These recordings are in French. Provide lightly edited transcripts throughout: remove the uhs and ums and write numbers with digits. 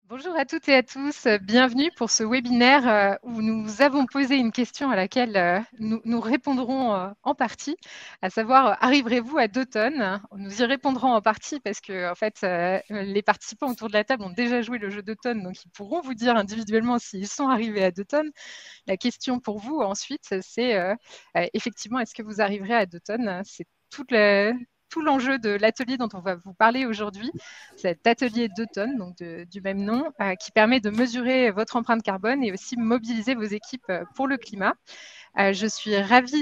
Bonjour à toutes et à tous, bienvenue pour ce webinaire où nous avons posé une question à laquelle nous répondrons en partie, à savoir arriverez-vous à d'automne? Nous y répondrons en partie parce que en fait, les participants autour de la table ont déjà joué le jeu d'automne, donc ils pourront vous dire individuellement s'ils sont arrivés à d'automne. La question pour vous ensuite, c'est effectivement, est-ce que vous arriverez à d'automne? C'est tout l'enjeu de l'atelier dont on va vous parler aujourd'hui, cet atelier d'automne, donc du même nom, qui permet de mesurer votre empreinte carbone et aussi mobiliser vos équipes pour le climat. Je suis ravie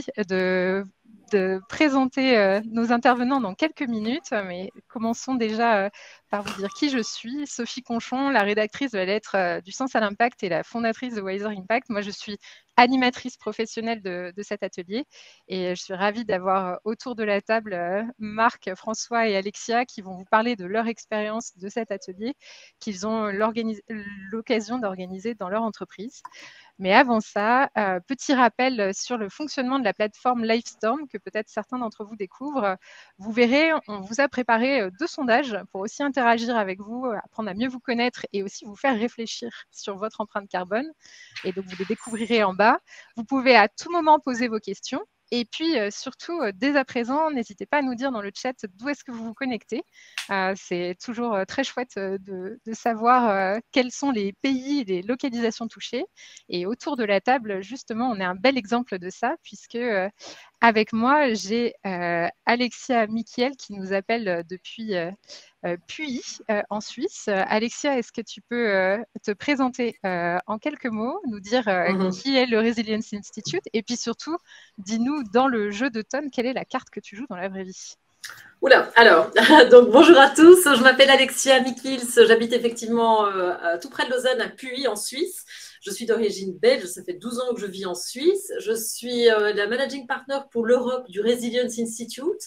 de présenter nos intervenants dans quelques minutes, mais commençons déjà par vous dire qui je suis. Sophie Conchon, la rédactrice de la lettre du sens à l'impact et la fondatrice de Wiser Impact. Moi, je suis animatrice professionnelle de cet atelier et je suis ravie d'avoir autour de la table Marc, François et Alexia qui vont vous parler de leur expérience de cet atelier qu'ils ont l'occasion d'organiser dans leur entreprise. Mais avant ça, petit rappel sur le fonctionnement de la plateforme Livestorm que peut-être certains d'entre vous découvrent. Vous verrez, on vous a préparé 2 sondages pour aussi interagir avec vous, apprendre à mieux vous connaître et aussi vous faire réfléchir sur votre empreinte carbone. Et donc, vous les découvrirez en bas. Vous pouvez à tout moment poser vos questions. Et puis, surtout, dès à présent, n'hésitez pas à nous dire dans le chat d'où est-ce que vous vous connectez. C'est toujours très chouette de savoir quels sont les pays et les localisations touchées. Et autour de la table, justement, on est un bel exemple de ça, puisque avec moi, j'ai Alexia Michiel qui nous appelle depuis Puy, en Suisse. Alexia, est-ce que tu peux te présenter en quelques mots, nous dire qui est le Resilience Institute, et puis surtout, dis-nous dans le jeu d'automne, quelle est la carte que tu joues dans la vraie vie? Oula, alors, donc bonjour à tous, je m'appelle Alexia Michiels, j'habite effectivement tout près de Lausanne, à Puy, en Suisse. Je suis d'origine belge, ça fait 12 ans que je vis en Suisse. Je suis la managing partner pour l'Europe du Resilience Institute.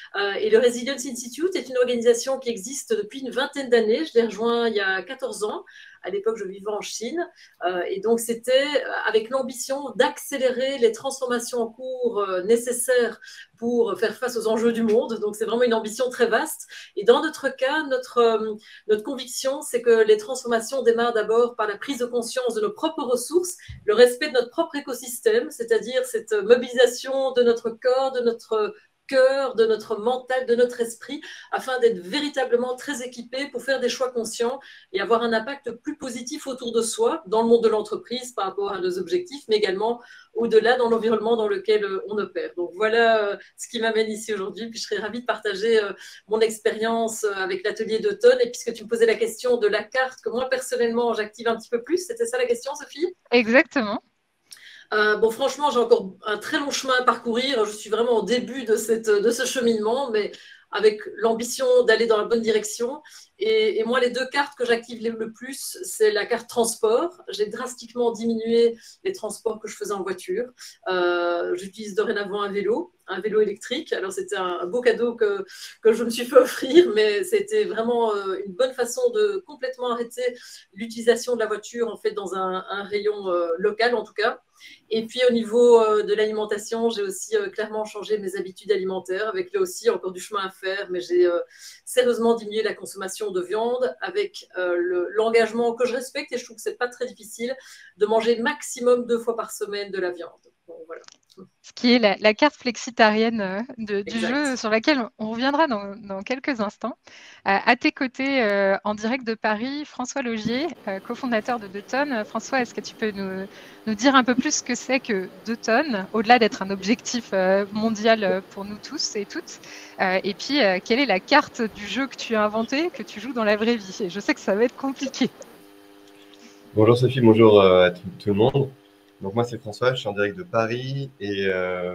Et le Resilience Institute est une organisation qui existe depuis une vingtaine d'années. Je l'ai rejoint il y a 14 ans. À l'époque, je vivais en Chine. Et donc, c'était avec l'ambition d'accélérer les transformations en cours nécessaires pour faire face aux enjeux du monde. Donc, c'est vraiment une ambition très vaste. Et dans notre cas, notre conviction, c'est que les transformations démarrent d'abord par la prise de conscience de nos propres ressources, le respect de notre propre écosystème, c'est-à-dire cette mobilisation de notre corps, de notre cœur, de notre mental, de notre esprit, afin d'être véritablement très équipés pour faire des choix conscients et avoir un impact plus positif autour de soi, dans le monde de l'entreprise par rapport à nos objectifs, mais également au-delà dans l'environnement dans lequel on opère. Donc voilà ce qui m'amène ici aujourd'hui. Puis je serais ravie de partager mon expérience avec l'atelier d'automne. Et puisque tu me posais la question de la carte que moi personnellement j'active un petit peu plus, c'était ça la question, Sophie? Exactement. Bon, franchement, j'ai encore un très long chemin à parcourir. Je suis vraiment au début de ce cheminement, mais avec l'ambition d'aller dans la bonne direction. Et moi, les 2 cartes que j'active le plus, c'est la carte transport. J'ai drastiquement diminué les transports que je faisais en voiture. J'utilise dorénavant un vélo électrique. Alors, c'était un beau cadeau que je me suis fait offrir, mais c'était vraiment une bonne façon de complètement arrêter l'utilisation de la voiture, en fait, dans un rayon local, en tout cas. Et puis au niveau de l'alimentation, j'ai aussi clairement changé mes habitudes alimentaires, avec là aussi encore du chemin à faire, mais j'ai sérieusement diminué la consommation de viande, avec l'engagement que je respecte, et je trouve que c'est pas très difficile, de manger maximum 2 fois par semaine de la viande. Bon, voilà. Ce qui est la carte flexitarienne du jeu Exact. sur laquelle on reviendra dans quelques instants. À tes côtés, en direct de Paris, François Laugier, cofondateur de 2 tonnes. François, est-ce que tu peux nous dire un peu plus ce que c'est que 2 tonnes, au-delà d'être un objectif mondial pour nous tous et toutes? Et puis, quelle est la carte du jeu que tu as inventé, que tu joues dans la vraie vie? Et je sais que ça va être compliqué. Bonjour Sophie, bonjour à tout le monde. Donc moi c'est François, je suis en direct de Paris et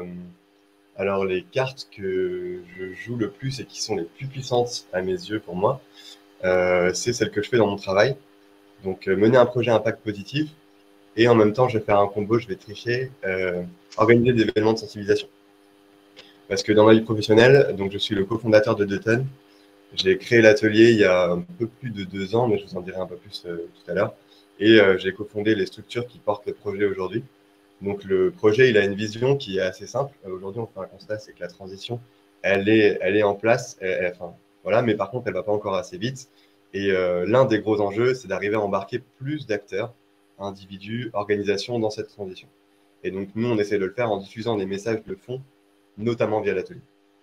alors les cartes que je joue le plus et qui sont les plus puissantes à mes yeux pour moi, c'est celles que je fais dans mon travail. Donc mener un projet à impact positif et en même temps je vais faire un combo, je vais tricher, organiser des événements de sensibilisation. Parce que dans ma vie professionnelle, donc je suis le cofondateur de 2 tonnes. J'ai créé l'atelier il y a un peu plus de 2 ans, mais je vous en dirai un peu plus tout à l'heure. Et j'ai cofondé les structures qui portent le projet aujourd'hui. Donc le projet, il a une vision qui est assez simple. Aujourd'hui, on fait un constat, c'est que la transition, elle est en place. Enfin, voilà, mais par contre, elle ne va pas encore assez vite. Et l'un des gros enjeux, c'est d'arriver à embarquer plus d'acteurs, individus, organisations dans cette transition. Et donc, nous, on essaie de le faire en diffusant des messages de fond, notamment via l'atelier.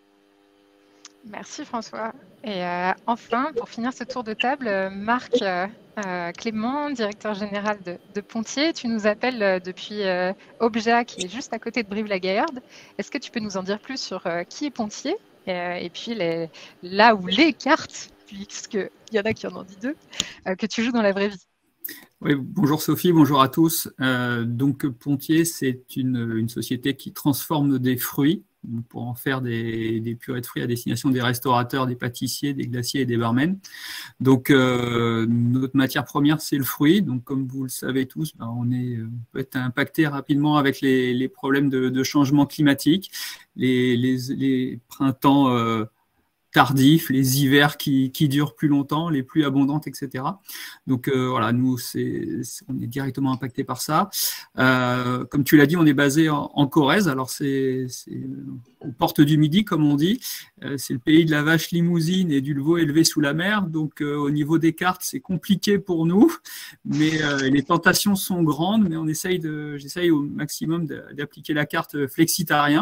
Merci François. Et enfin, pour finir ce tour de table, Marc Clément, directeur général de Pontier, tu nous appelles depuis Obja, qui est juste à côté de Brive-la-Gaillarde. Est-ce que tu peux nous en dire plus sur qui est Pontier et puis là où les cartes, puisqu'il y en a qui en ont dit deux, que tu joues dans la vraie vie? Oui, bonjour Sophie, bonjour à tous. Donc Pontier, c'est une société qui transforme des fruits pour en faire des purées de fruits à destination des restaurateurs, des pâtissiers, des glaciers et des barmen. Donc notre matière première, c'est le fruit. Donc comme vous le savez tous, on peut être impacté rapidement avec les problèmes de changement climatique, les printemps tardifs, les hivers qui durent plus longtemps, les pluies abondantes, etc. Donc voilà, nous, on est directement impacté par ça. Comme tu l'as dit, on est basé en Corrèze. Alors c'est aux portes du Midi, comme on dit. C'est le pays de la vache limousine et du veau élevé sous la mer. Donc au niveau des cartes, c'est compliqué pour nous, mais les tentations sont grandes. Mais j'essaye au maximum d'appliquer la carte flexitarien.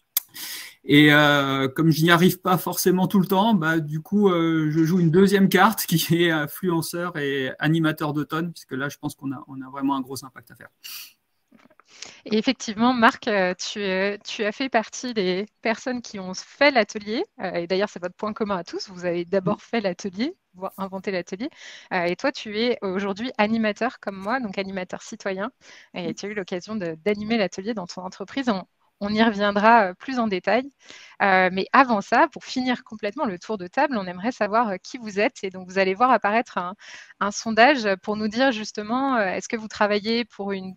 Et comme je n'y arrive pas forcément tout le temps, du coup, je joue une deuxième carte qui est influenceur et animateur d'automne, puisque là, je pense qu'on a vraiment un gros impact à faire. Et effectivement, Marc, tu as fait partie des personnes qui ont fait l'atelier. Et d'ailleurs, c'est votre point commun à tous. Vous avez d'abord fait l'atelier, voire inventé l'atelier. Et toi, tu es aujourd'hui animateur comme moi, donc animateur citoyen. Et tu as eu l'occasion d'animer l'atelier dans ton entreprise. On y reviendra plus en détail. Mais avant ça, pour finir complètement le tour de table, on aimerait savoir qui vous êtes. Et donc, vous allez voir apparaître un sondage pour nous dire justement, est-ce que vous travaillez pour une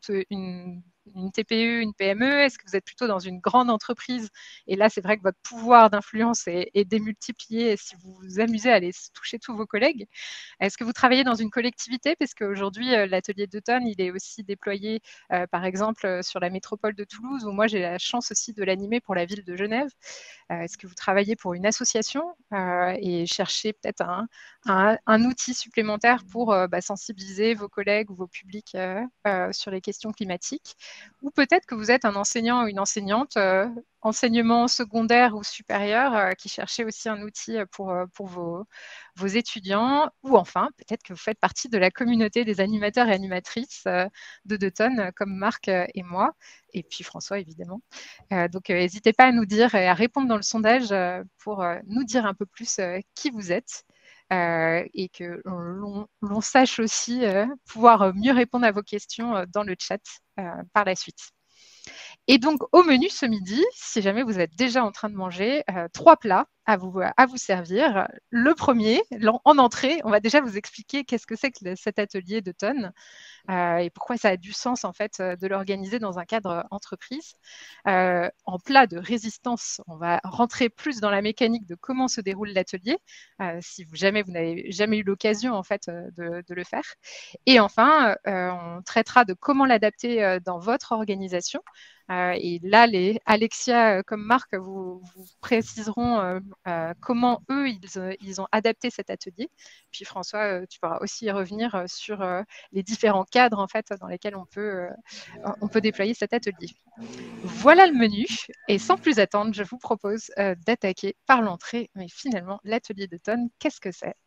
TPE, une PME? Est-ce que vous êtes plutôt dans une grande entreprise? Et là, c'est vrai que votre pouvoir d'influence est démultiplié si vous vous amusez à aller toucher tous vos collègues. Est-ce que vous travaillez dans une collectivité? Parce qu'aujourd'hui, l'atelier d'automne, il est aussi déployé, par exemple, sur la métropole de Toulouse, où moi, j'ai la chance aussi de l'animer pour la ville de Genève. Est-ce que vous travaillez pour une association et cherchez peut-être un outil supplémentaire pour sensibiliser vos collègues ou vos publics sur les questions climatiques? Ou peut-être que vous êtes un enseignant ou une enseignante, enseignement secondaire ou supérieur, qui cherchez aussi un outil pour vos étudiants. Ou enfin, peut-être que vous faites partie de la communauté des animateurs et animatrices de d'automne, comme Marc et moi, et puis François, évidemment. Donc, n'hésitez pas à nous dire et à répondre dans le sondage pour nous dire un peu plus qui vous êtes. Et que l'on sache aussi pouvoir mieux répondre à vos questions dans le chat par la suite. Et donc, au menu ce midi, si jamais vous êtes déjà en train de manger, 3 plats à vous servir. Le premier, en entrée, on va déjà vous expliquer qu'est-ce que c'est que cet atelier d'automne et pourquoi ça a du sens en fait de l'organiser dans un cadre entreprise. En plat de résistance, on va rentrer plus dans la mécanique de comment se déroule l'atelier, si jamais vous n'avez jamais eu l'occasion en fait de le faire. Et enfin, on traitera de comment l'adapter dans votre organisation. Et là, Alexia comme Marc vous préciseront comment eux, ils ont adapté cet atelier. Puis François, tu pourras aussi y revenir sur les différents cadres en fait, dans lesquels on peut déployer cet atelier. Voilà le menu. Et sans plus attendre, je vous propose d'attaquer par l'entrée. Mais finalement, l'atelier d'automne, qu'est-ce que c'est?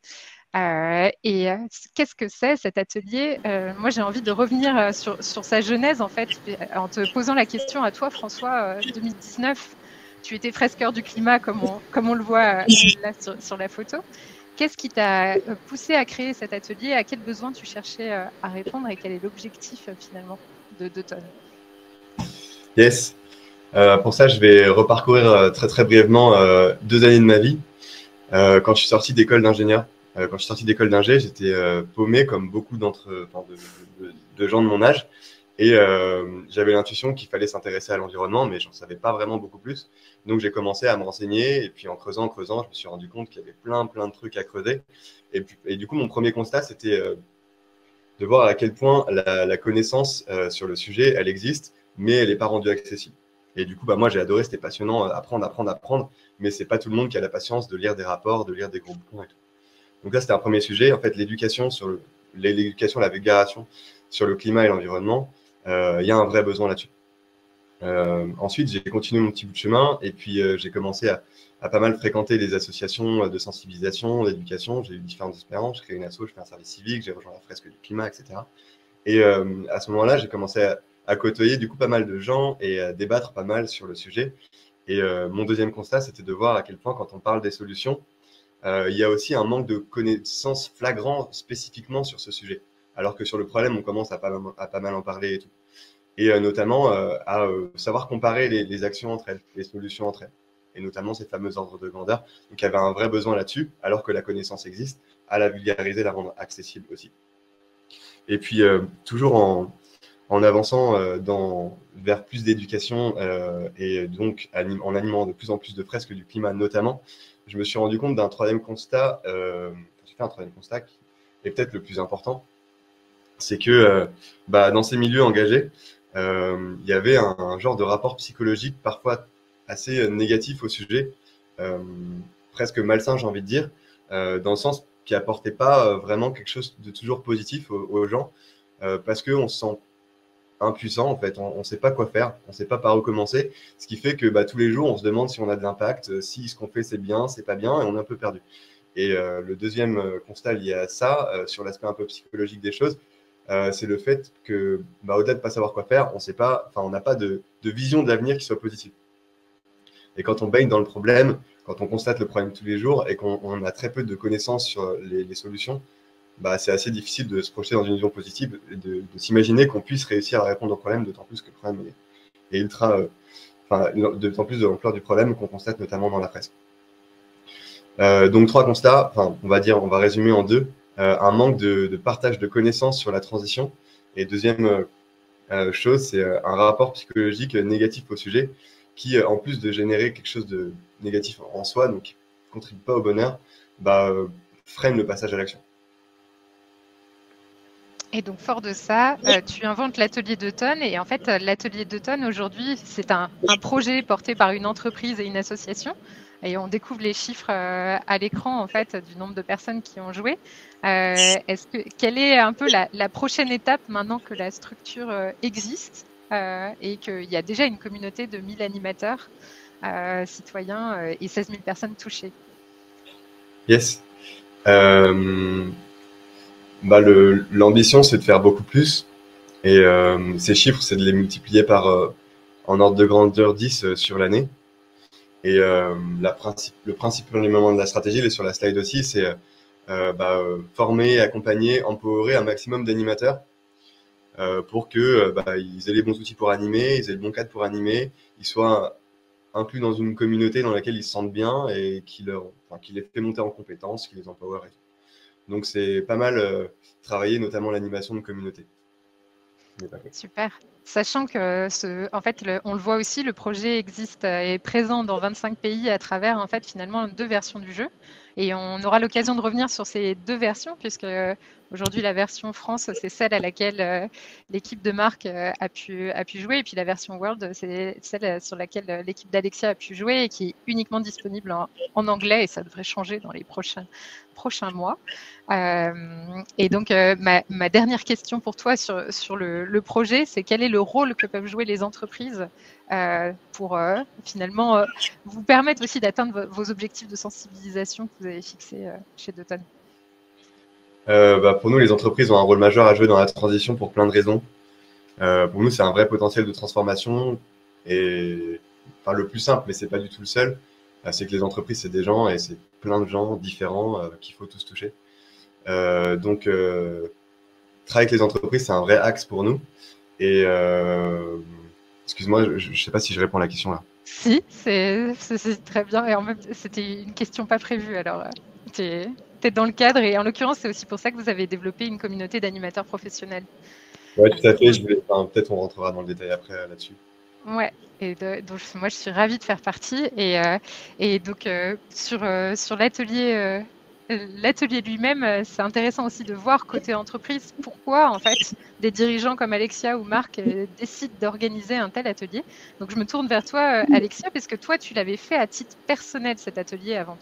Qu'est-ce que c'est cet atelier? Moi, j'ai envie de revenir sur sa genèse, en fait, en te posant la question à toi, François. 2019, tu étais fresqueur du climat, comme on le voit là sur la photo. Qu'est-ce qui t'a poussé à créer cet atelier? À quel besoin tu cherchais à répondre et quel est l'objectif, finalement, d'automne? Yes. Pour ça, je vais reparcourir très, très brièvement 2 années de ma vie. Quand je suis sorti d'école d'ingénieur, quand je suis sorti d'école d'ingé, j'étais paumé comme beaucoup de gens de mon âge. Et j'avais l'intuition qu'il fallait s'intéresser à l'environnement, mais j'en savais pas vraiment beaucoup plus. Donc j'ai commencé à me renseigner, et puis en creusant, je me suis rendu compte qu'il y avait plein de trucs à creuser. Et du coup, mon premier constat, c'était de voir à quel point la connaissance sur le sujet, elle existe, mais elle n'est pas rendue accessible. Et du coup, moi, j'ai adoré, c'était passionnant, apprendre, mais c'est pas tout le monde qui a la patience de lire des rapports, de lire des gros bouquins et tout. Donc là, c'était un premier sujet. En fait, l'éducation, la vulgarisation sur le climat et l'environnement, il y a un vrai besoin là-dessus. Ensuite, j'ai continué mon petit bout de chemin et puis j'ai commencé à pas mal fréquenter les associations de sensibilisation, d'éducation. J'ai eu différentes expériences. J'ai créé une asso, je fais un service civique, j'ai rejoint la fresque du climat, etc. Et à ce moment-là, j'ai commencé à côtoyer du coup pas mal de gens et à débattre pas mal sur le sujet. Et mon deuxième constat, c'était de voir à quel point, quand on parle des solutions, il y a aussi un manque de connaissances flagrant spécifiquement sur ce sujet. Alors que sur le problème, on commence à pas mal en parler et tout. Et notamment à savoir comparer les actions entre elles, les solutions entre elles, et notamment ces fameux ordres de grandeur. Donc il y avait un vrai besoin là-dessus, alors que la connaissance existe, à la vulgariser, la rendre accessible aussi. Et puis toujours en avançant vers plus d'éducation et donc en animant de plus en plus de fresques du climat notamment, je me suis rendu compte d'un troisième constat, j'ai fait un troisième constat qui est peut-être le plus important, c'est que dans ces milieux engagés, il y avait un genre de rapport psychologique parfois assez négatif au sujet, presque malsain j'ai envie de dire, dans le sens qui apportait pas vraiment quelque chose de toujours positif aux gens, parce qu'on se sent impuissant en fait, on ne sait pas quoi faire, on ne sait pas par où commencer, ce qui fait que tous les jours on se demande si on a de l'impact, si ce qu'on fait c'est bien, c'est pas bien, et on est un peu perdu. Et le deuxième constat lié à ça, sur l'aspect un peu psychologique des choses, c'est le fait que, au-delà de ne pas savoir quoi faire, on n'a pas de vision de l'avenir qui soit positive. Et quand on baigne dans le problème, quand on constate le problème tous les jours et qu'on a très peu de connaissances sur les solutions, c'est assez difficile de se projeter dans une vision positive et de s'imaginer qu'on puisse réussir à répondre au problème, d'autant plus que le problème est d'autant plus de l'ampleur du problème qu'on constate notamment dans la presse. Donc 3 constats, on va résumer en 2. Un manque de partage de connaissances sur la transition. Et deuxième chose, c'est un rapport psychologique négatif au sujet qui, en plus de générer quelque chose de négatif en soi, donc qui ne contribue pas au bonheur, freine le passage à l'action. Et donc, fort de ça, tu inventes l'atelier d'automne. Et en fait, l'atelier d'automne, aujourd'hui, c'est un projet porté par une entreprise et une association. Et on découvre les chiffres à l'écran, en fait, du nombre de personnes qui ont joué. Quelle est un peu la prochaine étape maintenant que la structure existe et qu'il y a déjà une communauté de 1000 animateurs, citoyens et 16 000 personnes touchées? Yes. L'ambition, c'est de faire beaucoup plus. Et ces chiffres, c'est de les multiplier par, en ordre de grandeur, 10 sur l'année. Et le principal élément de la stratégie, il est sur la slide aussi, c'est former, accompagner, empowerer un maximum d'animateurs pour que ils aient les bons outils pour animer, ils aient le bon cadre pour animer, ils soient inclus dans une communauté dans laquelle ils se sentent bien et qui les fait monter en compétences, qui les empower. Donc c'est pas mal travailler notamment l'animation de communauté. Super. Sachant que, en fait, on le voit aussi, le projet existe et est présent dans 25 pays à travers, en fait, finalement, 2 versions du jeu. Et on aura l'occasion de revenir sur ces 2 versions, puisque aujourd'hui, la version France, c'est celle à laquelle l'équipe de Marc a pu jouer. Et puis la version World, c'est celle sur laquelle l'équipe d'Alexia a pu jouer et qui est uniquement disponible en anglais. Et ça devrait changer dans les prochains mois. Et donc, ma dernière question pour toi sur le projet, c'est quel est le rôle que peuvent jouer les entreprises pour finalement vous permettre aussi d'atteindre vos objectifs de sensibilisation que vous avez fixés chez d'automne? Pour nous, les entreprises ont un rôle majeur à jouer dans la transition pour plein de raisons. Pour nous, c'est un vrai potentiel de transformation et le plus simple, mais c'est pas du tout le seul, c'est que les entreprises, c'est des gens et c'est plein de gens différents qu'il faut tous toucher. Donc, travailler avec les entreprises, c'est un vrai axe pour nous. Et excuse-moi, je ne sais pas si je réponds à la question là. Si, c'est très bien. Et en même temps, c'était une question pas prévue. Alors, tu es dans le cadre. Et en l'occurrence, c'est aussi pour ça que vous avez développé une communauté d'animateurs professionnels. Oui, tout à fait. Peut-être on rentrera dans le détail après là-dessus. Ouais. Et donc, moi, je suis ravie de faire partie. Et donc, sur l'atelier lui-même, c'est intéressant aussi de voir côté entreprise pourquoi en fait des dirigeants comme Alexia ou Marc décident d'organiser un tel atelier. Donc je me tourne vers toi, Alexia, parce que toi tu l'avais fait à titre personnel cet atelier avant tout.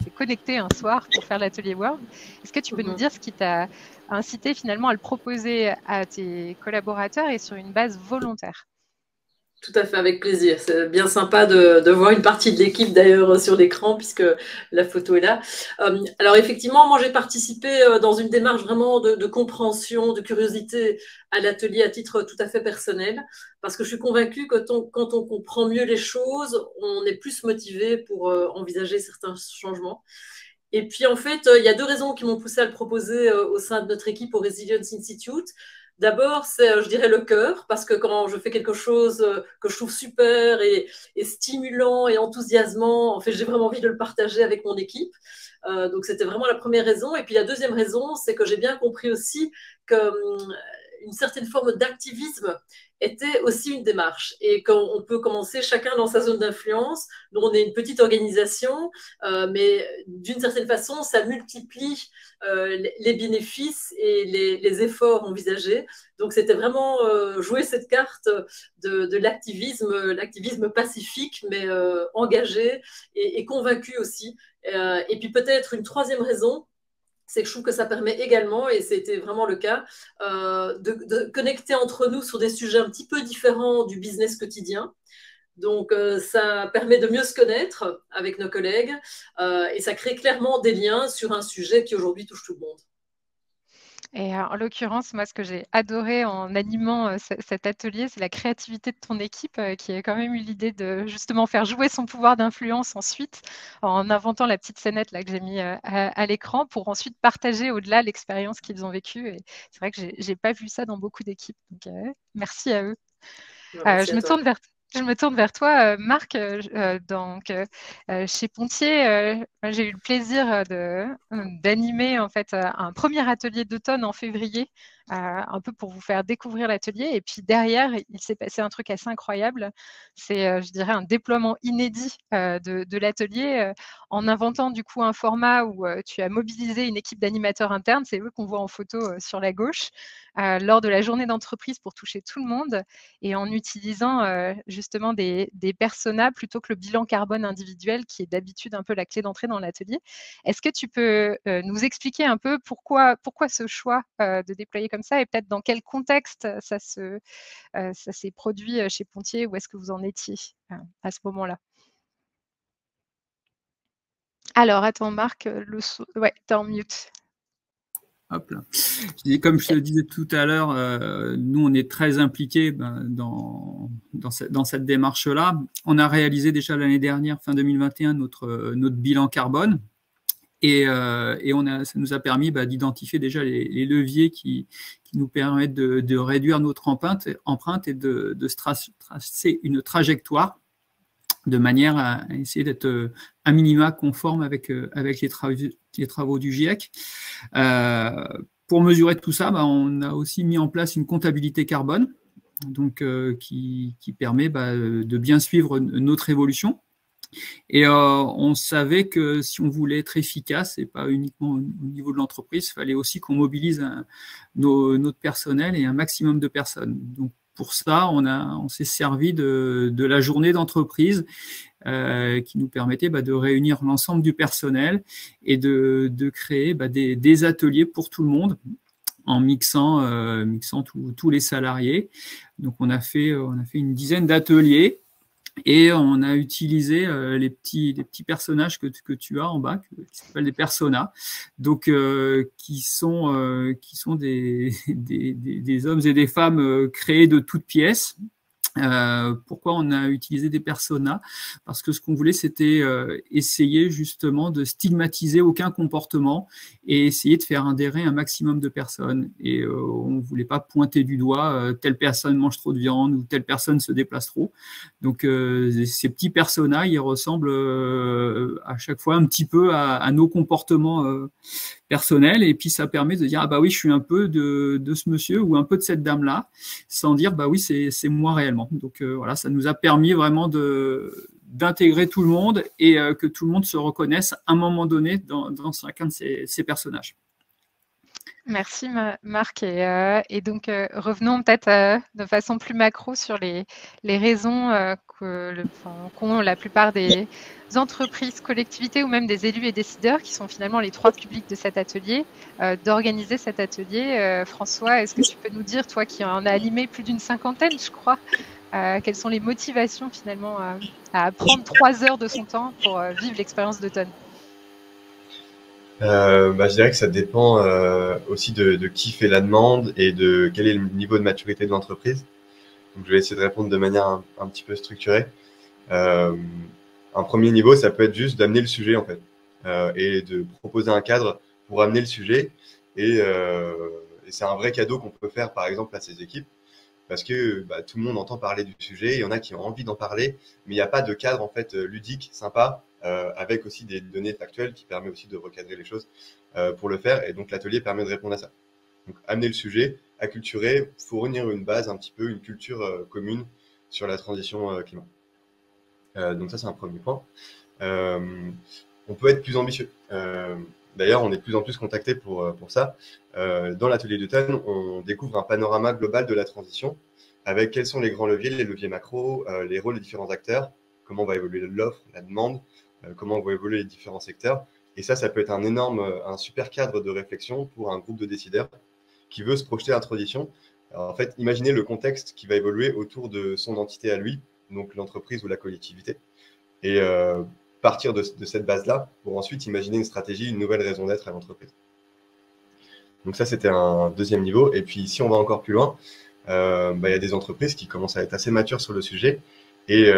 s'est connecté un soir pour faire l'atelier Word. Est-ce que tu peux nous dire ce qui t'a incité finalement à le proposer à tes collaborateurs et sur une base volontaire? Tout à fait, avec plaisir. C'est bien sympa de voir une partie de l'équipe d'ailleurs sur l'écran puisque la photo est là. Alors effectivement, moi j'ai participé dans une démarche vraiment de compréhension, de curiosité à l'atelier à titre tout à fait personnel parce que je suis convaincue que quand on comprend mieux les choses, on est plus motivé pour envisager certains changements. Et puis en fait, il y a deux raisons qui m'ont poussé à le proposer au sein de notre équipe au Resilience Institute. D'abord, c'est, je dirais, le cœur, parce que quand je fais quelque chose que je trouve super et stimulant et enthousiasmant, en fait, j'ai vraiment envie de le partager avec mon équipe. Donc, c'était vraiment la première raison. Et puis, la deuxième raison, c'est que j'ai bien compris aussi qu'une certaine forme d'activisme était aussi une démarche et qu'on peut commencer chacun dans sa zone d'influence. Nous, on est une petite organisation, mais d'une certaine façon, ça multiplie les bénéfices et les efforts envisagés. Donc, c'était vraiment jouer cette carte de l'activisme pacifique, mais engagé et convaincu aussi. Et puis peut-être une troisième raison, c'est que je trouve que ça permet également, et c'était vraiment le cas, de connecter entre nous sur des sujets un petit peu différents du business quotidien. Donc, ça permet de mieux se connaître avec nos collègues et ça crée clairement des liens sur un sujet qui aujourd'hui touche tout le monde. Et en l'occurrence, moi, ce que j'ai adoré en animant cet atelier, c'est la créativité de ton équipe qui a quand même eu l'idée de justement faire jouer son pouvoir d'influence ensuite en inventant la petite scénette là, que j'ai mis à l'écran pour ensuite partager au-delà l'expérience qu'ils ont vécue. Et c'est vrai que j'ai pas vu ça dans beaucoup d'équipes. Donc, merci à eux. Je me tourne vers toi, Marc. Chez Pontier, j'ai eu le plaisir d'animer en fait un premier atelier d'automne en février, un peu pour vous faire découvrir l'atelier. Et puis derrière, il s'est passé un truc assez incroyable. C'est, je dirais, un déploiement inédit de l'atelier en inventant du coup un format où tu as mobilisé une équipe d'animateurs internes. C'est eux qu'on voit en photo sur la gauche lors de la journée d'entreprise pour toucher tout le monde et en utilisant justement des personas plutôt que le bilan carbone individuel qui est d'habitude un peu la clé d'entrée dans l'atelier. Est-ce que tu peux nous expliquer un peu pourquoi ce choix de déployer comme ça et peut-être dans quel contexte ça s'est produit chez Pontier, où est-ce que vous en étiez à ce moment-là? Alors, attends, Marc, ouais, t'es en mute. Hop là. Comme je te le disais tout à l'heure, nous, on est très impliqués dans cette démarche-là. On a réalisé déjà l'année dernière, fin 2021, notre bilan carbone. Et ça nous a permis d'identifier déjà les leviers qui nous permettent de réduire notre empreinte et de se tracer une trajectoire de manière à essayer d'être à minima conforme avec les travaux du GIEC. Pour mesurer tout ça, on a aussi mis en place une comptabilité carbone donc, qui permet de bien suivre notre évolution. Et on savait que si on voulait être efficace, et pas uniquement au niveau de l'entreprise, il fallait aussi qu'on mobilise notre personnel et un maximum de personnes. Donc, pour ça, on s'est servi de la journée d'entreprise qui nous permettait de réunir l'ensemble du personnel et de créer des ateliers pour tout le monde en mixant tous les salariés. Donc, on a fait une dizaine d'ateliers et on a utilisé les petits personnages que tu as en bas, qui s'appellent des personas, donc qui sont des hommes et des femmes créés de toutes pièces. Pourquoi on a utilisé des personas? Parce que ce qu'on voulait, c'était essayer justement de stigmatiser aucun comportement et essayer de faire adhérer un maximum de personnes. Et on ne voulait pas pointer du doigt telle personne mange trop de viande ou telle personne se déplace trop. Donc ces petits personas, ils ressemblent à chaque fois un petit peu à nos comportements personnel, et puis ça permet de dire ah bah oui, je suis un peu de ce monsieur ou un peu de cette dame là, sans dire bah oui, c'est moi réellement. Donc voilà, ça nous a permis vraiment d'intégrer tout le monde et que tout le monde se reconnaisse à un moment donné dans chacun de ces personnages. Merci Marc. Et donc revenons peut-être de façon plus macro sur les raisons qu'ont la plupart des entreprises, collectivités ou même des élus et décideurs qui sont finalement les trois publics de cet atelier, d'organiser cet atelier. François, est-ce que tu peux nous dire, toi qui en as animé plus d'une cinquantaine, je crois, quelles sont les motivations finalement à prendre 3 heures de son temps pour vivre l'expérience d'automne? Je dirais que ça dépend aussi de qui fait la demande et de quel est le niveau de maturité de l'entreprise. Donc, je vais essayer de répondre de manière un petit peu structurée. Un premier niveau, ça peut être juste d'amener le sujet en fait et de proposer un cadre pour amener le sujet. Et c'est un vrai cadeau qu'on peut faire par exemple à ces équipes parce que tout le monde entend parler du sujet. Il y en a qui ont envie d'en parler, mais il n'y a pas de cadre en fait ludique, sympa, avec aussi des données factuelles qui permet aussi de recadrer les choses pour le faire. Et donc l'atelier permet de répondre à ça. Donc amener le sujet, acculturer, fournir une base un petit peu, une culture commune sur la transition climat. Donc ça c'est un premier point. On peut être plus ambitieux. D'ailleurs, on est de plus en plus contacté pour ça. Dans l'atelier d'automne, on découvre un panorama global de la transition avec quels sont les grands leviers, les leviers macro, les rôles des différents acteurs, comment va évoluer l'offre, la demande, comment vont évoluer les différents secteurs. Et ça peut être un super cadre de réflexion pour un groupe de décideurs qui veut se projeter à la transition. Alors, en fait, imaginez le contexte qui va évoluer autour de son entité à lui, donc l'entreprise ou la collectivité. Et partir de cette base-là pour ensuite imaginer une stratégie, une nouvelle raison d'être à l'entreprise. Donc ça, c'était un deuxième niveau. Et puis, si on va encore plus loin, y a des entreprises qui commencent à être assez matures sur le sujet et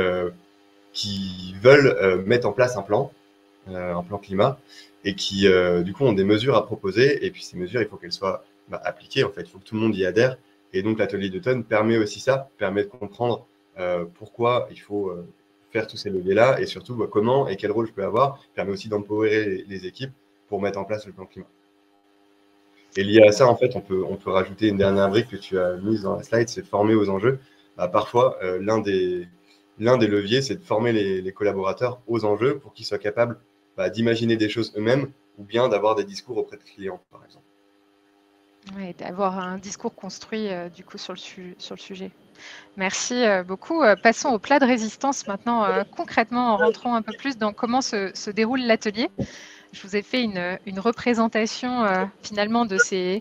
qui veulent mettre en place un plan climat et qui, du coup, ont des mesures à proposer. Et puis, ces mesures, il faut qu'elles soient appliquées. En fait, il faut que tout le monde y adhère. Et donc, l'atelier d'automne permet aussi ça, permet de comprendre pourquoi il faut faire tous ces leviers-là et surtout comment et quel rôle je peux avoir, permet aussi d'empowerer les équipes pour mettre en place le plan climat. Et lié à ça, en fait, on peut rajouter une dernière brique que tu as mise dans la slide, c'est former aux enjeux. Parfois, l'un des leviers, c'est de former les collaborateurs aux enjeux pour qu'ils soient capables d'imaginer des choses eux-mêmes ou bien d'avoir des discours auprès de clients, par exemple. Oui, d'avoir un discours construit du coup sur le sujet. Merci beaucoup. Passons au plat de résistance maintenant. Concrètement, en rentrant un peu plus dans comment se déroule l'atelier. Je vous ai fait une représentation finalement de ces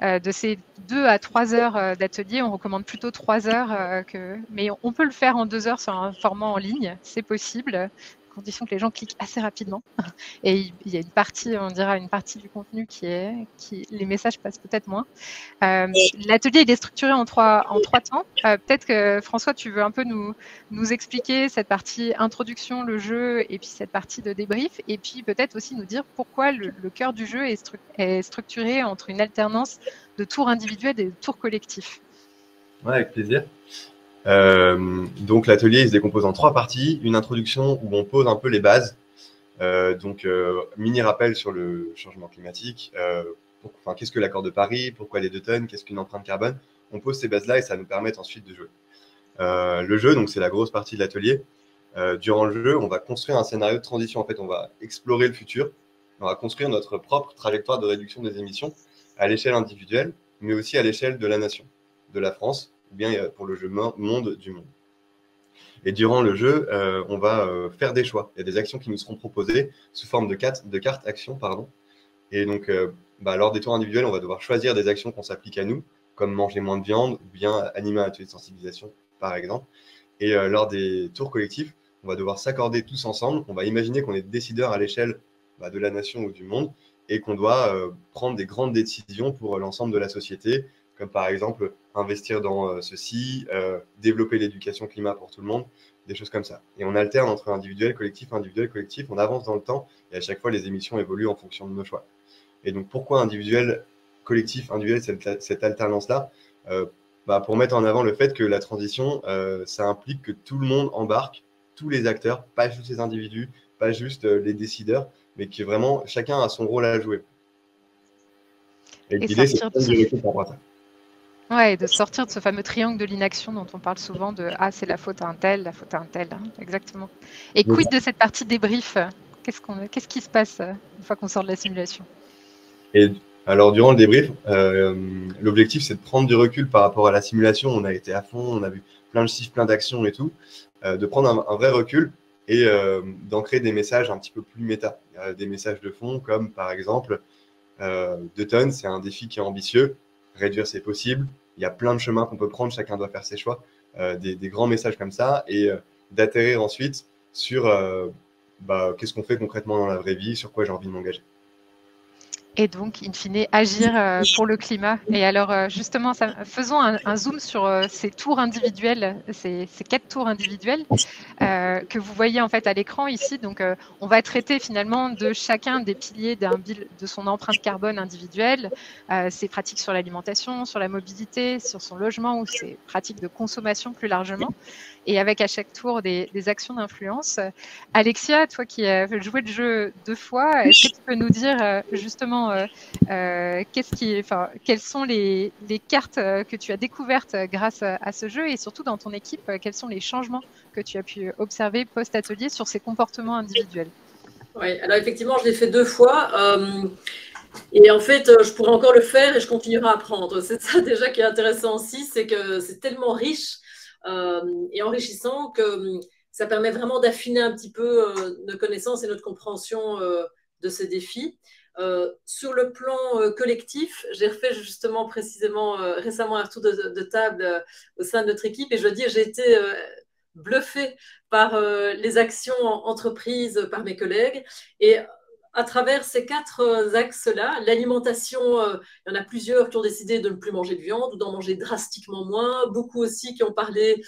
2 à 3 heures d'atelier. On recommande plutôt 3 heures, mais on peut le faire en 2 heures sur un format en ligne. C'est possible, à condition que les gens cliquent assez rapidement. Et il y a une partie, on dira, une partie du contenu qui les messages passent peut-être moins. L'atelier il est structuré en trois temps. Peut-être que François, tu veux un peu nous expliquer cette partie introduction, le jeu, et puis cette partie de débrief, et puis peut-être aussi nous dire pourquoi le cœur du jeu est structuré entre une alternance de tours individuels et de tours collectifs. Ouais, avec plaisir. Donc l'atelier il se décompose en 3 parties. Une introduction où on pose un peu les bases. Mini rappel sur le changement climatique. Qu'est-ce que l'accord de Paris? Pourquoi les 2 tonnes? Qu'est-ce qu'une empreinte carbone? On pose ces bases-là et ça nous permet ensuite de jouer. Le jeu, donc c'est la grosse partie de l'atelier. Durant le jeu, on va construire un scénario de transition. En fait, on va explorer le futur. On va construire notre propre trajectoire de réduction des émissions à l'échelle individuelle, mais aussi à l'échelle de la nation, de la France, ou bien pour le jeu monde du monde. Et durant le jeu, on va faire des choix. Il y a des actions qui nous seront proposées sous forme de cartes actions, pardon. Et donc, lors des tours individuels, on va devoir choisir des actions qu'on s'applique à nous, comme manger moins de viande ou bien animer un atelier de sensibilisation, par exemple. Et lors des tours collectifs, on va devoir s'accorder tous ensemble. On va imaginer qu'on est décideur à l'échelle de la nation ou du monde et qu'on doit prendre des grandes décisions pour l'ensemble de la société, comme par exemple investir dans ceci, développer l'éducation climat pour tout le monde, des choses comme ça. Et on alterne entre individuel, collectif, on avance dans le temps et à chaque fois, les émissions évoluent en fonction de nos choix. Et donc, pourquoi individuel, collectif, individuel, cette alternance-là pour mettre en avant le fait que la transition, ça implique que tout le monde embarque, tous les acteurs, pas juste les individus, pas juste les décideurs, mais que vraiment, chacun a son rôle à jouer. Et l'idée, c'est de recul ça. Ouais, de sortir de ce fameux triangle de l'inaction dont on parle souvent de « Ah, c'est la faute à un tel, la faute à un tel hein, ». Exactement. Et quid de cette partie débrief? Qu'est-ce qui se passe une fois qu'on sort de la simulation? Et Alors, durant le débrief, l'objectif, c'est de prendre du recul par rapport à la simulation. On a été à fond, on a vu plein de chiffres, plein d'actions et tout. De prendre un vrai recul et d'ancrer des messages un petit peu plus méta. Des messages de fond, comme par exemple, 2 tonnes, c'est un défi qui est ambitieux. Réduire, c'est possible. Il y a plein de chemins qu'on peut prendre, chacun doit faire ses choix. Des grands messages comme ça et d'atterrir ensuite sur qu'est-ce qu'on fait concrètement dans la vraie vie, sur quoi j'ai envie de m'engager. Et donc, in fine, agir pour le climat. Et alors, justement, faisons un zoom sur ces tours individuels, ces 4 tours individuels que vous voyez en fait à l'écran ici. Donc, on va traiter finalement de chacun des piliers de son empreinte carbone individuelle, ses pratiques sur l'alimentation, sur la mobilité, sur son logement ou ses pratiques de consommation plus largement. Et avec à chaque tour des actions d'influence. Alexia, toi qui as joué le jeu 2 fois, est-ce que tu peux nous dire justement quelles sont les cartes que tu as découvertes grâce à ce jeu et surtout dans ton équipe, quels sont les changements que tu as pu observer post-atelier sur ces comportements individuels? Oui, alors effectivement, je l'ai fait 2 fois. Et en fait, je pourrais encore le faire et je continuerai à apprendre. C'est ça déjà qui est intéressant aussi, c'est que c'est tellement riche et enrichissant que ça permet vraiment d'affiner un petit peu nos connaissances et notre compréhension de ces défis. Sur le plan collectif, j'ai refait justement précisément récemment un tour de table au sein de notre équipe et je veux dire, j'ai été bluffée par les actions entreprises par mes collègues et à travers ces 4 axes-là, l'alimentation, il y en a plusieurs qui ont décidé de ne plus manger de viande ou d'en manger drastiquement moins. Beaucoup aussi qui ont parlé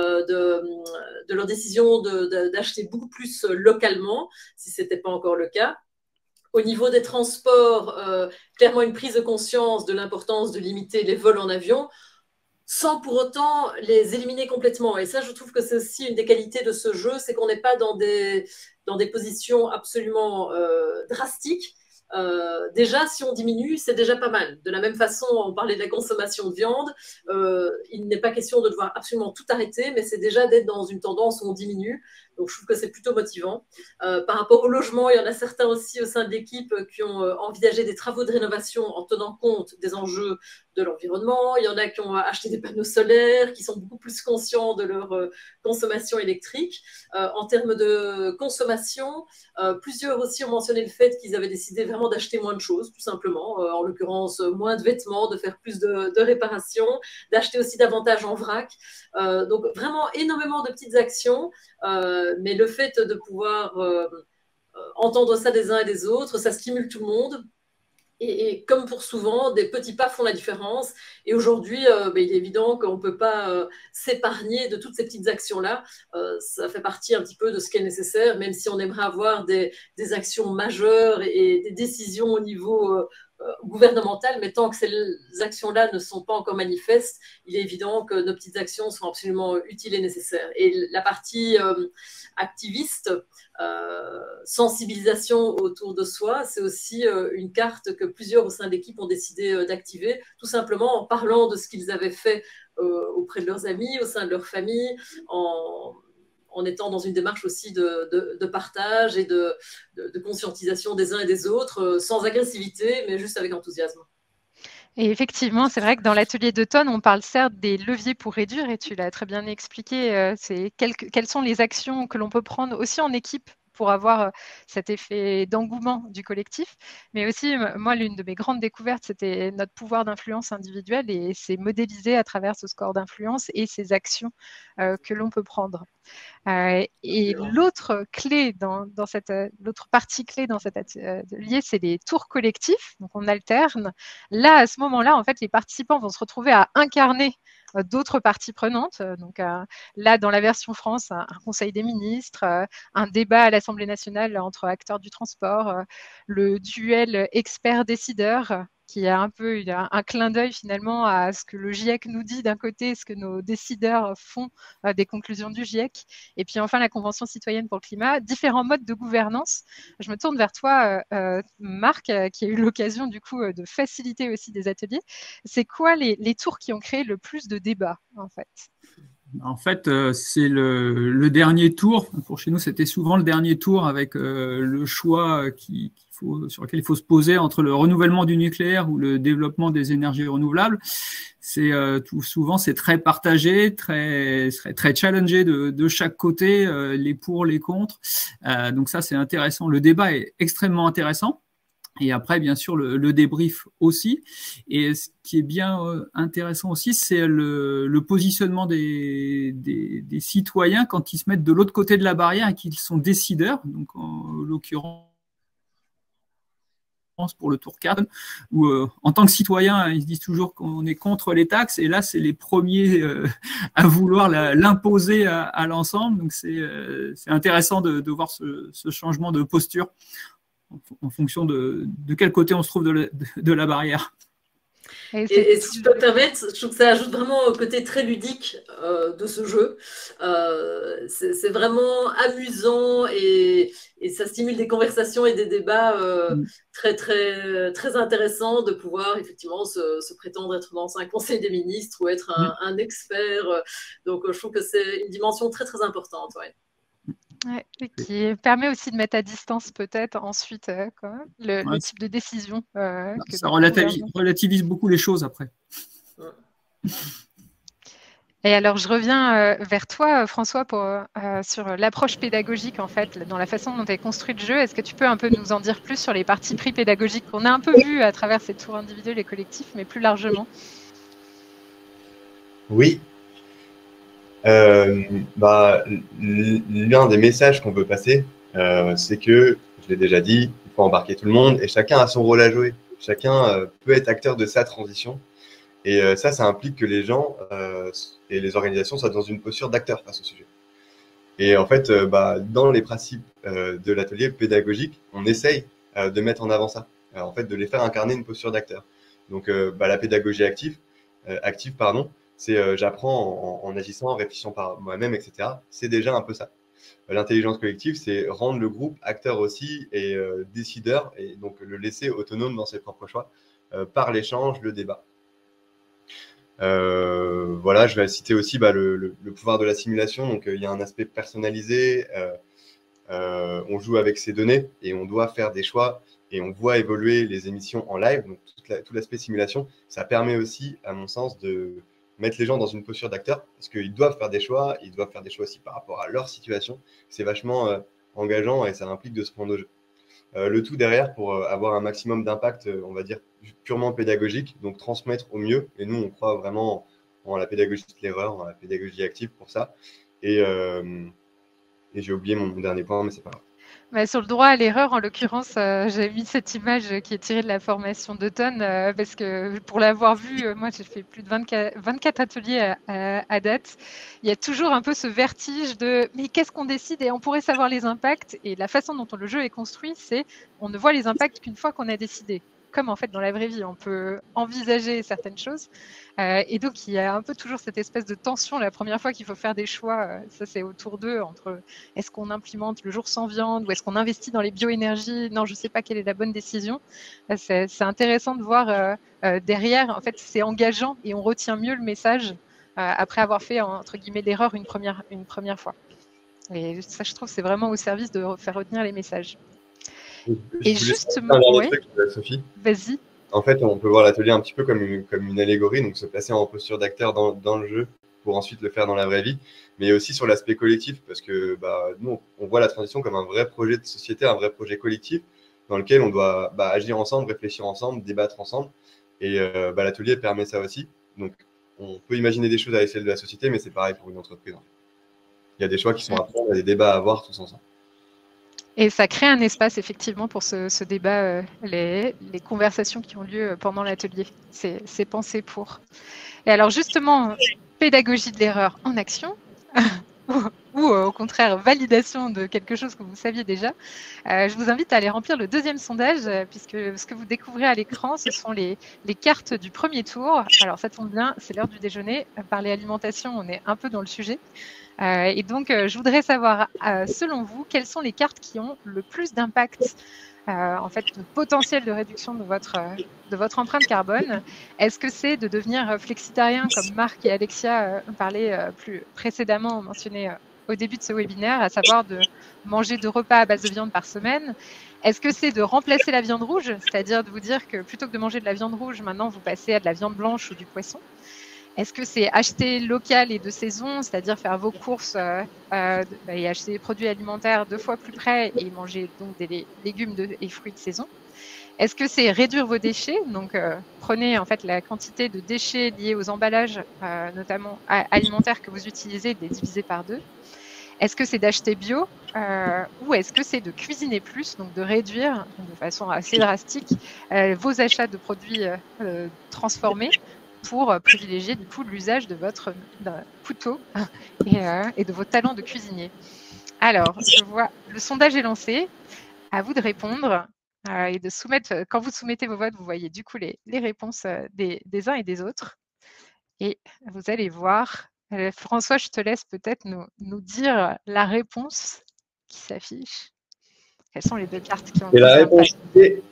de leur décision d'acheter beaucoup plus localement, si ce n'était pas encore le cas. Au niveau des transports, clairement une prise de conscience de l'importance de limiter les vols en avion, sans pour autant les éliminer complètement. Et ça, je trouve que c'est aussi une des qualités de ce jeu, c'est qu'on n'est pas dans des positions absolument drastiques. Déjà, si on diminue, c'est déjà pas mal. De la même façon, on parlait de la consommation de viande. Il n'est pas question de devoir absolument tout arrêter, mais c'est déjà d'être dans une tendance où on diminue. Donc, je trouve que c'est plutôt motivant. Par rapport au logement, il y en a certains aussi au sein de l'équipe qui ont envisagé des travaux de rénovation en tenant compte des enjeux de l'environnement. Il y en a qui ont acheté des panneaux solaires, qui sont beaucoup plus conscients de leur consommation électrique. En termes de consommation, plusieurs aussi ont mentionné le fait qu'ils avaient décidé vraiment d'acheter moins de choses, tout simplement. En l'occurrence, moins de vêtements, de faire plus de réparations, d'acheter aussi davantage en vrac. Donc, vraiment énormément de petites actions. Mais le fait de pouvoir entendre ça des uns et des autres, ça stimule tout le monde. Et comme pour souvent, des petits pas font la différence. Et aujourd'hui, il est évident qu'on ne peut pas s'épargner de toutes ces petites actions-là. Ça fait partie un petit peu de ce qui est nécessaire, même si on aimerait avoir des actions majeures et des décisions au niveau gouvernemental, mais tant que ces actions-là ne sont pas encore manifestes, il est évident que nos petites actions sont absolument utiles et nécessaires. Et la partie activiste, sensibilisation autour de soi, c'est aussi une carte que plusieurs au sein de l'équipe ont décidé d'activer, tout simplement en parlant de ce qu'ils avaient fait auprès de leurs amis, au sein de leur famille, en étant dans une démarche aussi de partage et de conscientisation des uns et des autres, sans agressivité, mais juste avec enthousiasme. Et effectivement, c'est vrai que dans l'atelier d'automne, on parle certes des leviers pour réduire, et tu l'as très bien expliqué, c'est quelles sont les actions que l'on peut prendre aussi en équipe pour avoir cet effet d'engouement du collectif. Mais aussi, moi, l'une de mes grandes découvertes, c'était notre pouvoir d'influence individuelle et c'est modélisé à travers ce score d'influence et ces actions que l'on peut prendre. Et l'autre clé l'autre partie clé dans cet atelier, c'est les tours collectifs. Donc, on alterne. Là, à ce moment-là, en fait, les participants vont se retrouver à incarner d'autres parties prenantes. Donc, là, dans la version France, un conseil des ministres, un débat à l'Assemblée nationale entre acteurs du transport, le duel expert-décideur, qui a un peu un clin d'œil finalement à ce que le GIEC nous dit d'un côté, ce que nos décideurs font des conclusions du GIEC. Et puis enfin, la Convention citoyenne pour le climat, différents modes de gouvernance. Je me tourne vers toi, Marc, qui a eu l'occasion du coup de faciliter aussi des ateliers. C'est quoi les tours qui ont créé le plus de débats en fait? En fait, c'est le dernier tour. Pour chez nous, c'était souvent le dernier tour avec le choix qu'il sur lequel il faut se poser entre le renouvellement du nucléaire ou le développement des énergies renouvelables. C'est tout souvent c'est très partagé, très challengé de chaque côté, les pour, les contre. Donc ça c'est intéressant. Le débat est extrêmement intéressant. Et après, bien sûr, le débrief aussi. Et ce qui est bien intéressant aussi, c'est le positionnement des citoyens quand ils se mettent de l'autre côté de la barrière et qu'ils sont décideurs. Donc, en l'occurrence, pour le tour 4, où en tant que citoyen, ils se disent toujours qu'on est contre les taxes. Et là, c'est les premiers à vouloir l'imposer à l'ensemble. Donc, c'est intéressant de voir ce changement de posture en fonction de quel côté on se trouve de la barrière. Et si je peux me permettre, je trouve que ça ajoute vraiment au côté très ludique de ce jeu. C'est vraiment amusant et ça stimule des conversations et des débats très, très, très intéressants de pouvoir effectivement se prétendre être dans un conseil des ministres ou être un expert. Donc, je trouve que c'est une dimension très, très importante. Ouais. Ouais, et qui permet aussi de mettre à distance peut-être ensuite le type de décision. Ça relativise beaucoup les choses après. Et alors, je reviens vers toi, François, sur l'approche pédagogique, en fait, dans la façon dont est construit le jeu. Est-ce que tu peux un peu nous en dire plus sur les parties pris pédagogiques qu'on a un peu vues à travers ces tours individuels et collectifs, mais plus largement? Oui. L'un des messages qu'on veut passer, c'est que, je l'ai déjà dit, il faut embarquer tout le monde et chacun a son rôle à jouer. Chacun peut être acteur de sa transition. Et ça implique que les gens et les organisations soient dans une posture d'acteur face au sujet. Et en fait, dans les principes de l'atelier pédagogique, on essaye de mettre en avant ça, en fait, de les faire incarner une posture d'acteur. Donc, la pédagogie active, c'est j'apprends en agissant, en réfléchissant par moi-même, etc. C'est déjà un peu ça. L'intelligence collective, c'est rendre le groupe acteur aussi et décideur, et donc le laisser autonome dans ses propres choix par l'échange, le débat. Voilà, je vais citer aussi le pouvoir de la simulation. Donc, il y a un aspect personnalisé. On joue avec ces données et on doit faire des choix et on voit évoluer les émissions en live. Donc, tout l'aspect simulation, ça permet aussi, à mon sens, de mettre les gens dans une posture d'acteur parce qu'ils doivent faire des choix. Ils doivent faire des choix aussi par rapport à leur situation. C'est vachement engageant et ça implique de se prendre au jeu. Le tout derrière pour avoir un maximum d'impact, on va dire, purement pédagogique, donc transmettre au mieux. Et nous, on croit vraiment en la pédagogie de l'erreur, en la pédagogie active pour ça. Et j'ai oublié mon dernier point, mais c'est pas grave. Sur le droit à l'erreur, en l'occurrence, j'ai mis cette image qui est tirée de la formation d'Automne parce que pour l'avoir vue, moi j'ai fait plus de 24 ateliers à date. Il y a toujours un peu ce vertige de mais qu'est-ce qu'on décide et on pourrait savoir les impacts. Et la façon dont le jeu est construit, c'est on ne voit les impacts qu'une fois qu'on a décidé. Comme en fait dans la vraie vie, on peut envisager certaines choses. Et donc, il y a un peu toujours cette espèce de tension la première fois qu'il faut faire des choix. Ça, c'est autour d'eux, entre est-ce qu'on implémente le jour sans viande ou est-ce qu'on investit dans les bioénergies? Non, je ne sais pas quelle est la bonne décision. C'est intéressant de voir derrière, en fait, c'est engageant et on retient mieux le message après avoir fait, entre guillemets, l'erreur une première fois. Et ça, je trouve, c'est vraiment au service de faire retenir les messages. Et justement, Sophie. Vas-y. En fait, on peut voir l'atelier un petit peu comme une allégorie, donc se placer en posture d'acteur dans le jeu pour ensuite le faire dans la vraie vie, mais aussi sur l'aspect collectif, parce que nous, on voit la transition comme un vrai projet de société, un vrai projet collectif, dans lequel on doit agir ensemble, réfléchir ensemble, débattre ensemble, et l'atelier permet ça aussi. Donc, on peut imaginer des choses à l'échelle de la société, mais c'est pareil pour une entreprise. Il y a des choix qui sont à prendre, il y a des débats à avoir tous ensemble. Et ça crée un espace, effectivement, pour ce débat, les conversations qui ont lieu pendant l'atelier. C'est pensé pour. Et alors, justement, pédagogie de l'erreur en action, ou au contraire, validation de quelque chose que vous saviez déjà. Je vous invite à aller remplir le deuxième sondage, puisque ce que vous découvrez à l'écran, ce sont les cartes du premier tour. Alors, ça tombe bien, c'est l'heure du déjeuner. Parler alimentation, on est un peu dans le sujet. Et donc, je voudrais savoir, selon vous, quelles sont les cartes qui ont le plus d'impact, en fait, de potentiel de réduction de votre empreinte carbone. Est-ce que c'est de devenir flexitarien, comme Marc et Alexia parlaient plus précédemment, mentionné au début de ce webinaire, à savoir de manger 2 repas à base de viande par semaine? Est-ce que c'est de remplacer la viande rouge, c'est-à-dire de vous dire que plutôt que de manger de la viande rouge, maintenant vous passez à de la viande blanche ou du poisson? Est-ce que c'est acheter local et de saison, c'est-à-dire faire vos courses et acheter des produits alimentaires 2 fois plus près et manger donc des légumes et fruits de saison? Est-ce que c'est réduire vos déchets? Donc, prenez en fait la quantité de déchets liés aux emballages, notamment alimentaires que vous utilisez, et de les diviser par 2. Est-ce que c'est d'acheter bio ou est-ce que c'est de cuisiner plus, donc de réduire de façon assez drastique vos achats de produits transformés pour privilégier du coup l'usage de votre couteau et de vos talents de cuisinier? Alors, je vois le sondage est lancé. À vous de répondre et de soumettre. Quand vous soumettez vos votes, vous voyez du coup les réponses des uns et des autres. Et vous allez voir. François, je te laisse peut-être nous dire la réponse qui s'affiche. Quelles sont les 2 cartes qui ont Et la posé réponse est,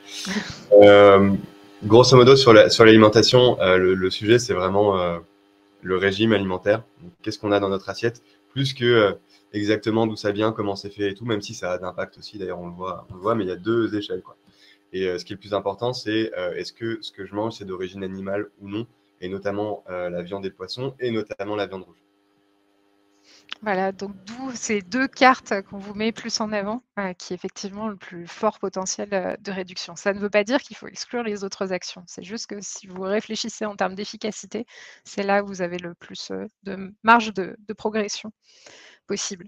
grosso modo, sur l'alimentation, le sujet, c'est vraiment le régime alimentaire. Qu'est-ce qu'on a dans notre assiette, plus que exactement d'où ça vient, comment c'est fait et tout, même si ça a d'impact aussi, d'ailleurs, on le voit, mais il y a 2 échelles, quoi. Et ce qui est le plus important, c'est est-ce que ce que je mange, c'est d'origine animale ou non, et notamment la viande et le poisson, et notamment la viande rouge. Voilà, donc d'où ces 2 cartes qu'on vous met plus en avant, qui est effectivement le plus fort potentiel de réduction. Ça ne veut pas dire qu'il faut exclure les autres actions. C'est juste que si vous réfléchissez en termes d'efficacité, c'est là où vous avez le plus de marge de progression possible.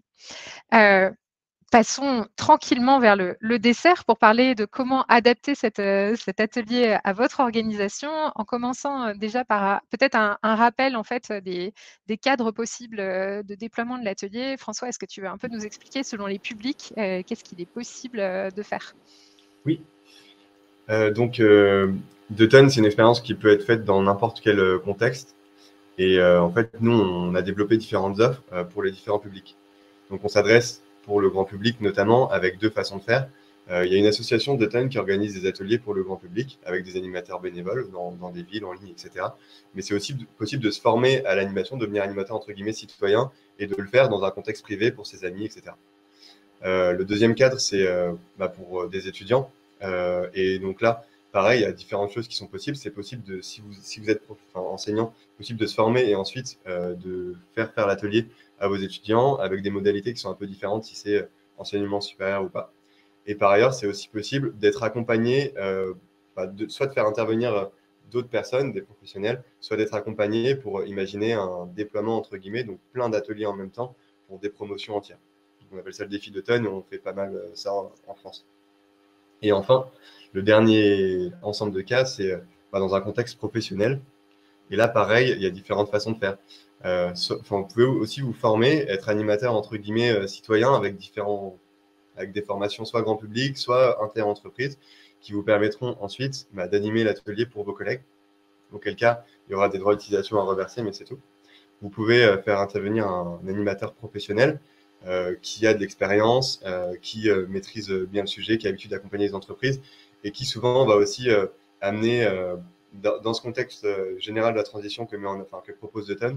Passons tranquillement vers le dessert pour parler de comment adapter cet atelier à votre organisation, en commençant déjà par peut-être un rappel en fait des cadres possibles de déploiement de l'atelier. François, est-ce que tu veux un peu nous expliquer selon les publics qu'est-ce qu'il est possible de faire? Oui. Donc, Dutton, c'est une expérience qui peut être faite dans n'importe quel contexte. Et en fait, nous, on a développé différentes offres pour les différents publics. Donc, on s'adresse pour le grand public notamment avec 2 façons de faire. Il y a une association Dutton qui organise des ateliers pour le grand public avec des animateurs bénévoles dans des villes, en ligne, etc. Mais c'est aussi possible de se former à l'animation, de devenir animateur entre guillemets citoyen et de le faire dans un contexte privé pour ses amis, etc. Le deuxième cadre, c'est pour des étudiants. Et donc là, pareil, il y a différentes choses qui sont possibles. C'est possible, si vous êtes enseignant, possible de se former et ensuite de faire l'atelier à vos étudiants avec des modalités qui sont un peu différentes si c'est enseignement supérieur ou pas. Et par ailleurs, c'est aussi possible d'être accompagné, soit de faire intervenir d'autres personnes, des professionnels, soit d'être accompagné pour imaginer un déploiement entre guillemets, donc plein d'ateliers en même temps pour des promotions entières. On appelle ça le défi d'automne et on fait pas mal ça en France. Et enfin, le dernier ensemble de cas, c'est dans un contexte professionnel. Et là, pareil, il y a différentes façons de faire. Vous pouvez aussi vous former, être animateur entre guillemets citoyen avec des formations soit grand public, soit inter-entreprise, qui vous permettront ensuite d'animer l'atelier pour vos collègues. Auquel cas, il y aura des droits d'utilisation à reverser, mais c'est tout. Vous pouvez faire intervenir un animateur professionnel qui a de l'expérience, qui maîtrise bien le sujet, qui a l'habitude d'accompagner les entreprises et qui souvent va aussi amener, dans ce contexte général de la transition que propose Dutton,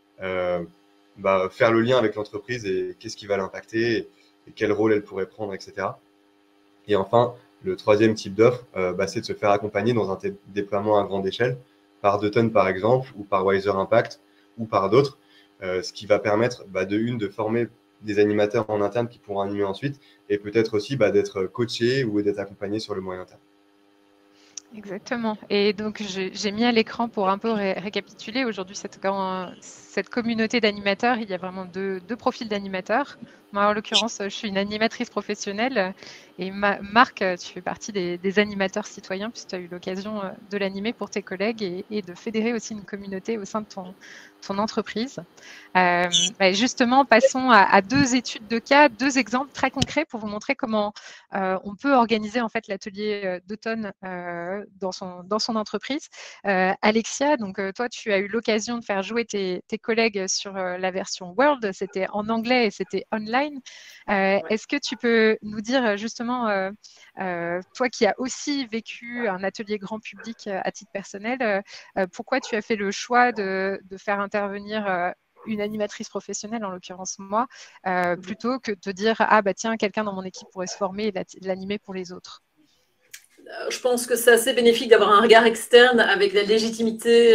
faire le lien avec l'entreprise et qu'est-ce qui va l'impacter et quel rôle elle pourrait prendre, etc. Et enfin, le troisième type d'offre, c'est de se faire accompagner dans un déploiement à grande échelle par Dutton par exemple, ou par Wiser Impact, ou par d'autres, ce qui va permettre de former des animateurs en interne qui pourront animer ensuite, et peut-être aussi d'être coachés ou d'être accompagnés sur le moyen terme. Exactement. Et donc, j'ai mis à l'écran pour un peu récapituler. Aujourd'hui, cette communauté d'animateurs, il y a vraiment deux profils d'animateurs. Moi, en l'occurrence, je suis une animatrice professionnelle et Marc, tu fais partie des animateurs citoyens puisque tu as eu l'occasion de l'animer pour tes collègues et de fédérer aussi une communauté au sein de ton entreprise. Justement, passons à 2 études de cas, 2 exemples très concrets pour vous montrer comment on peut organiser en fait l'atelier d'automne dans son entreprise. Alexia, donc toi, tu as eu l'occasion de faire jouer tes collègues sur la version World. C'était en anglais et c'était online. Ouais. Est-ce que tu peux nous dire justement, toi qui as aussi vécu un atelier grand public à titre personnel, pourquoi tu as fait le choix de faire intervenir une animatrice professionnelle, en l'occurrence moi, plutôt que de dire ah bah tiens, quelqu'un dans mon équipe pourrait se former et l'animer pour les autres? Je pense que c'est assez bénéfique d'avoir un regard externe avec la légitimité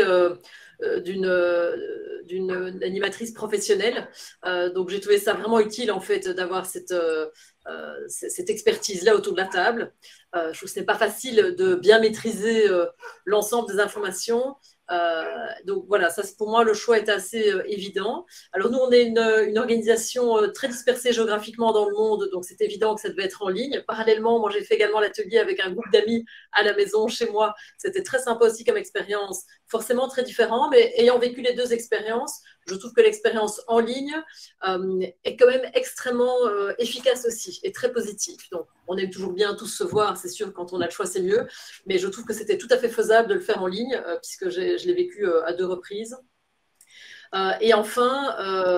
d'une animatrice professionnelle. Donc j'ai trouvé ça vraiment utile en fait d'avoir cette expertise-là autour de la table. Je trouve que ce n'est pas facile de bien maîtriser l'ensemble des informations. Donc voilà, ça pour moi le choix est assez évident. Alors nous on est une organisation très dispersée géographiquement dans le monde, donc c'est évident que ça devait être en ligne. Parallèlement, moi j'ai fait également l'atelier avec un groupe d'amis à la maison chez moi. C'était très sympa aussi comme expérience, forcément très différent, mais ayant vécu les deux expériences, je trouve que l'expérience en ligne est quand même extrêmement efficace aussi et très positive. Donc on aime toujours bien tous se voir, c'est sûr, quand on a le choix c'est mieux, mais je trouve que c'était tout à fait faisable de le faire en ligne puisque je l'ai vécu à 2 reprises. Et enfin,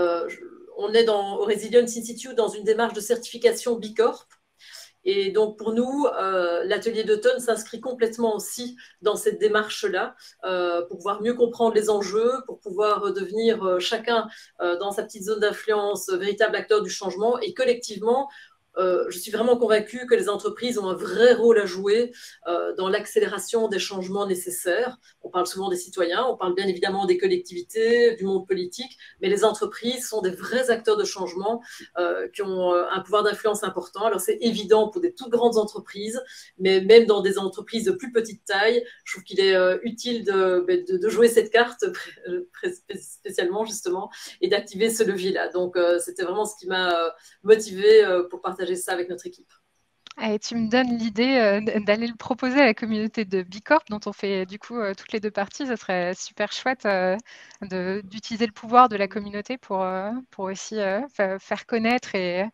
on est au Resilience Institute dans une démarche de certification B Corp. Et donc, pour nous, l'atelier d'automne s'inscrit complètement aussi dans cette démarche-là, pour pouvoir mieux comprendre les enjeux, pour pouvoir devenir chacun dans sa petite zone d'influence, véritable acteur du changement et collectivement, je suis vraiment convaincue que les entreprises ont un vrai rôle à jouer dans l'accélération des changements nécessaires. On parle souvent des citoyens, on parle bien évidemment des collectivités, du monde politique, mais les entreprises sont des vrais acteurs de changement qui ont un pouvoir d'influence important. Alors c'est évident pour des toutes grandes entreprises, mais même dans des entreprises de plus petite taille, je trouve qu'il est utile de jouer cette carte spécialement justement et d'activer ce levier-là. Donc c'était vraiment ce qui m'a motivée pour partager ça avec notre équipe. Et tu me donnes l'idée d'aller le proposer à la communauté de B Corp, dont on fait du coup toutes les deux parties. Ce serait super chouette d'utiliser le pouvoir de la communauté pour aussi faire connaître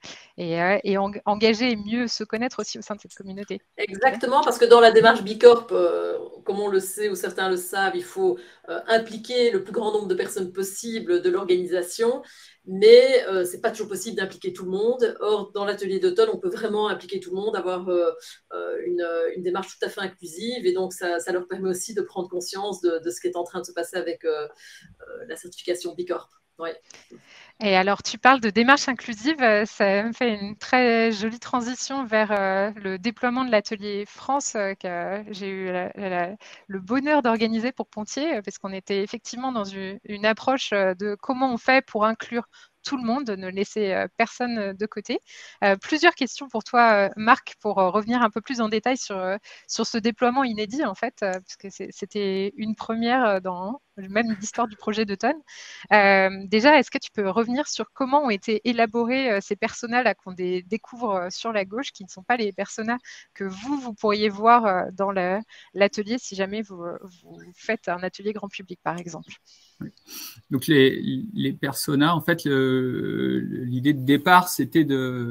et engager et mieux se connaître aussi au sein de cette communauté. Exactement, parce que dans la démarche B Corp, comme on le sait ou certains le savent, il faut impliquer le plus grand nombre de personnes possible de l'organisation. Mais ce n'est pas toujours possible d'impliquer tout le monde. Or, dans l'atelier d'automne, on peut vraiment impliquer tout le monde, avoir une démarche tout à fait inclusive. Et donc, ça leur permet aussi de prendre conscience de ce qui est en train de se passer avec la certification B Corp. Ouais. Et alors, tu parles de démarche inclusive, ça me fait une très jolie transition vers le déploiement de l'atelier France que j'ai eu le bonheur d'organiser pour Pontier, parce qu'on était effectivement dans une approche de comment on fait pour inclure tout le monde, ne laisser personne de côté. Plusieurs questions pour toi, Marc, pour revenir un peu plus en détail sur ce déploiement inédit, en fait, parce que c'était une première dans même l'histoire du projet d'automne. Déjà, est-ce que tu peux revenir sur comment ont été élaborés ces personas-là qu'on découvre sur la gauche, qui ne sont pas les personas que vous pourriez voir dans l'atelier si jamais vous faites un atelier grand public, par exemple? Donc les personas, en fait, l'idée de départ, c'était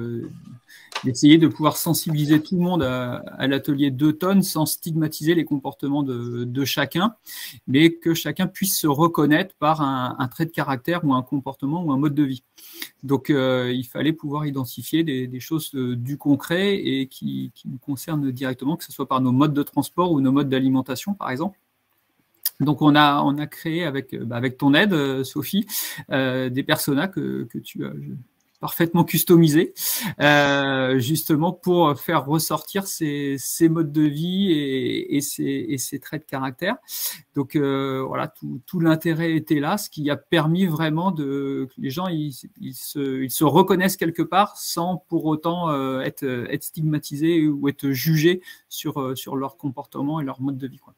d'essayer de pouvoir sensibiliser tout le monde à l'atelier d'automne sans stigmatiser les comportements de chacun, mais que chacun puisse se reconnaître par un trait de caractère ou un comportement ou un mode de vie. Donc il fallait pouvoir identifier des choses du concret et qui nous concernent directement, que ce soit par nos modes de transport ou nos modes d'alimentation, par exemple. Donc on a créé avec ton aide, Sophie, des personas que tu as parfaitement customisés, justement pour faire ressortir ces modes de vie et ces traits de caractère. Donc voilà, tout l'intérêt était là, ce qui a permis vraiment que les gens ils se reconnaissent quelque part sans pour autant être stigmatisés ou être jugés sur leur comportement et leur mode de vie, quoi.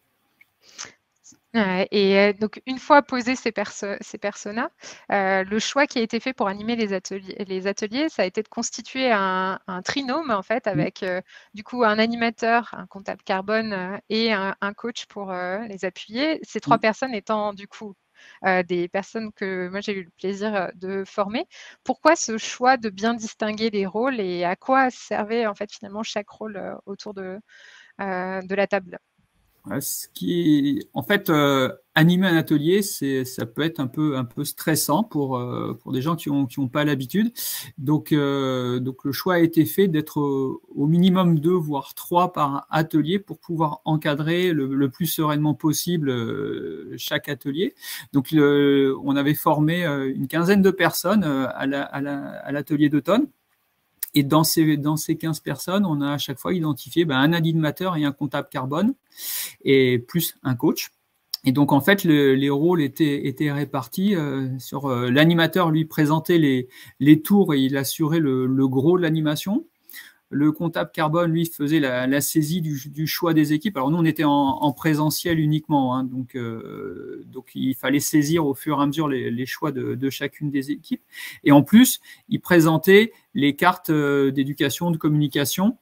Et donc, une fois posés ces personas, le choix qui a été fait pour animer les ateliers, ça a été de constituer un trinôme, en fait, avec du coup un animateur, un comptable carbone et un coach pour les appuyer. Ces 3 personnes étant du coup des personnes que moi j'ai eu le plaisir de former. Pourquoi ce choix de bien distinguer les rôles et à quoi servait en fait finalement chaque rôle autour de la table? En fait, animer un atelier, ça peut être un peu stressant pour des gens qui ont pas l'habitude. Donc le choix a été fait d'être au minimum 2, voire 3 par atelier pour pouvoir encadrer le plus sereinement possible chaque atelier. Donc on avait formé une quinzaine de personnes à l'atelier d'automne. Et dans ces 15 personnes, on a à chaque fois identifié un animateur et un comptable carbone, et plus un coach. Et donc, en fait, les rôles étaient répartis sur l'animateur, lui, présentait les tours et il assurait le gros de l'animation. Le comptable carbone, lui, faisait la saisie du choix des équipes. Alors, nous, on était en présentiel uniquement, hein, donc il fallait saisir au fur et à mesure les choix de chacune des équipes. Et en plus, il présentait les cartes d'éducation, de communication,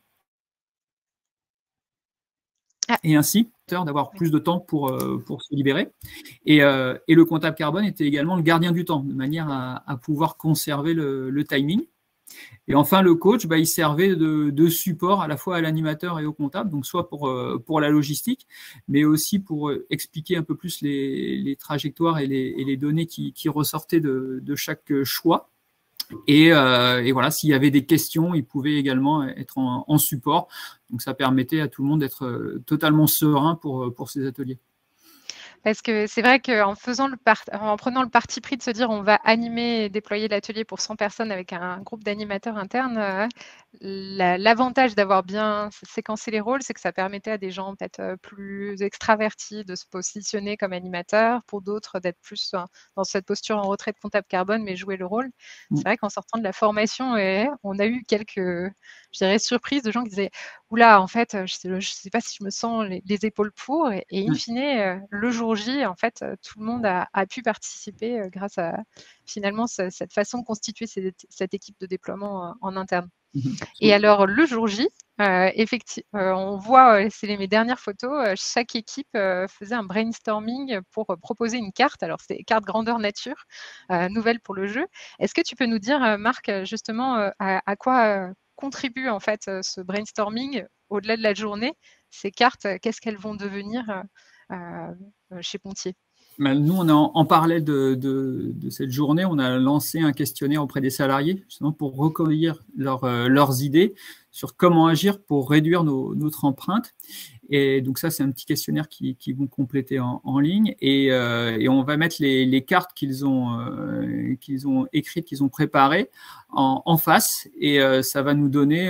et ainsi d'avoir plus de temps pour se libérer. Et le comptable carbone était également le gardien du temps, de manière à pouvoir conserver le timing. Et enfin, le coach, il servait de support à la fois à l'animateur et au comptable, donc soit pour la logistique, mais aussi pour expliquer un peu plus les trajectoires et les données qui ressortaient de chaque choix. Et voilà, s'il y avait des questions, il pouvait également être en support. Donc, ça permettait à tout le monde d'être totalement serein pour ces ateliers. Parce que c'est vrai qu'en prenant le parti pris de se dire on va animer et déployer l'atelier pour 100 personnes avec un groupe d'animateurs internes, l'avantage d'avoir bien séquencé les rôles, c'est que ça permettait à des gens peut-être plus extravertis de se positionner comme animateurs, pour d'autres d'être plus dans cette posture en retrait de comptable carbone, mais jouer le rôle. C'est vrai qu'en sortant de la formation, on a eu quelques, je dirais, surprises de gens qui disaient « Oula, en fait, je ne sais pas si je me sens les épaules pour ». Et in fine, le jour J, en fait, tout le monde a pu participer grâce à finalement cette façon de constituer cette équipe de déploiement en interne. Et alors, le jour J, on voit, c'est mes dernières photos, chaque équipe faisait un brainstorming pour proposer une carte. Alors, c'était carte grandeur nature, nouvelle pour le jeu. Est-ce que tu peux nous dire, Marc, justement, à quoi contribue en fait ce brainstorming au-delà de la journée? Ces cartes, qu'est-ce qu'elles vont devenir chez Pontier? Nous, en parallèle de cette journée, on a lancé un questionnaire auprès des salariés, justement pour recueillir leurs idées sur comment agir pour réduire notre empreinte. Et donc ça, c'est un petit questionnaire qu'ils vont compléter en ligne. Et on va mettre les cartes qu'ils ont écrites, qu'ils ont préparées en face. Et ça va nous donner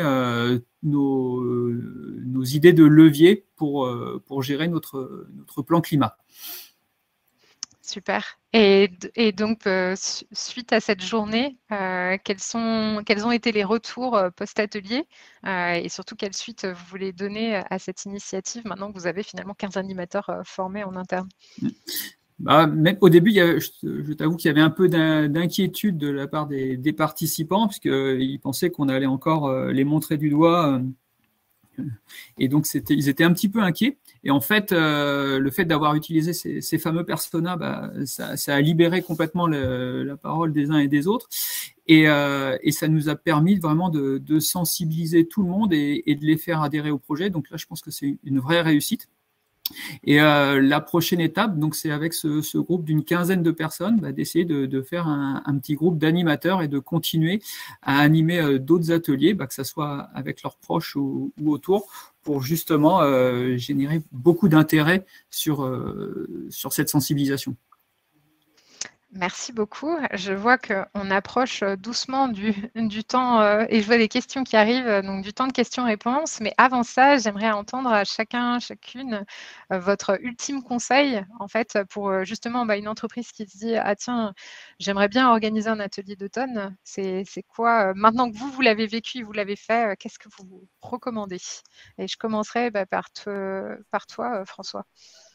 nos idées de levier pour gérer notre plan climat. Super. Et donc, suite à cette journée, quels ont été les retours post-atelier et surtout, quelle suite vous voulez donner à cette initiative maintenant que vous avez finalement 15 animateurs formés en interne? Même au début, je t'avoue qu'il y avait un peu d'inquiétude de la part des participants, puisqu'ils pensaient qu'on allait encore les montrer du doigt. Et donc, ils étaient un petit peu inquiets. Et en fait, le fait d'avoir utilisé ces fameux personas, ça a libéré complètement la parole des uns et des autres. Et ça nous a permis vraiment de sensibiliser tout le monde et de les faire adhérer au projet. Donc là, je pense que c'est une vraie réussite. Et la prochaine étape, donc, c'est avec ce groupe d'une quinzaine de personnes, d'essayer de faire un petit groupe d'animateurs et de continuer à animer d'autres ateliers, que ce soit avec leurs proches ou autour, pour justement générer beaucoup d'intérêt sur cette sensibilisation. Merci beaucoup. Je vois qu'on approche doucement du temps et je vois des questions qui arrivent, donc du temps de questions-réponses. Mais avant ça, j'aimerais entendre à chacune votre ultime conseil, en fait, pour justement une entreprise qui se dit « Ah tiens, j'aimerais bien organiser un atelier d'automne ». C'est quoi, maintenant que vous l'avez vécu, vous l'avez fait, qu'est-ce que vous recommandez? Et je commencerai par toi, François.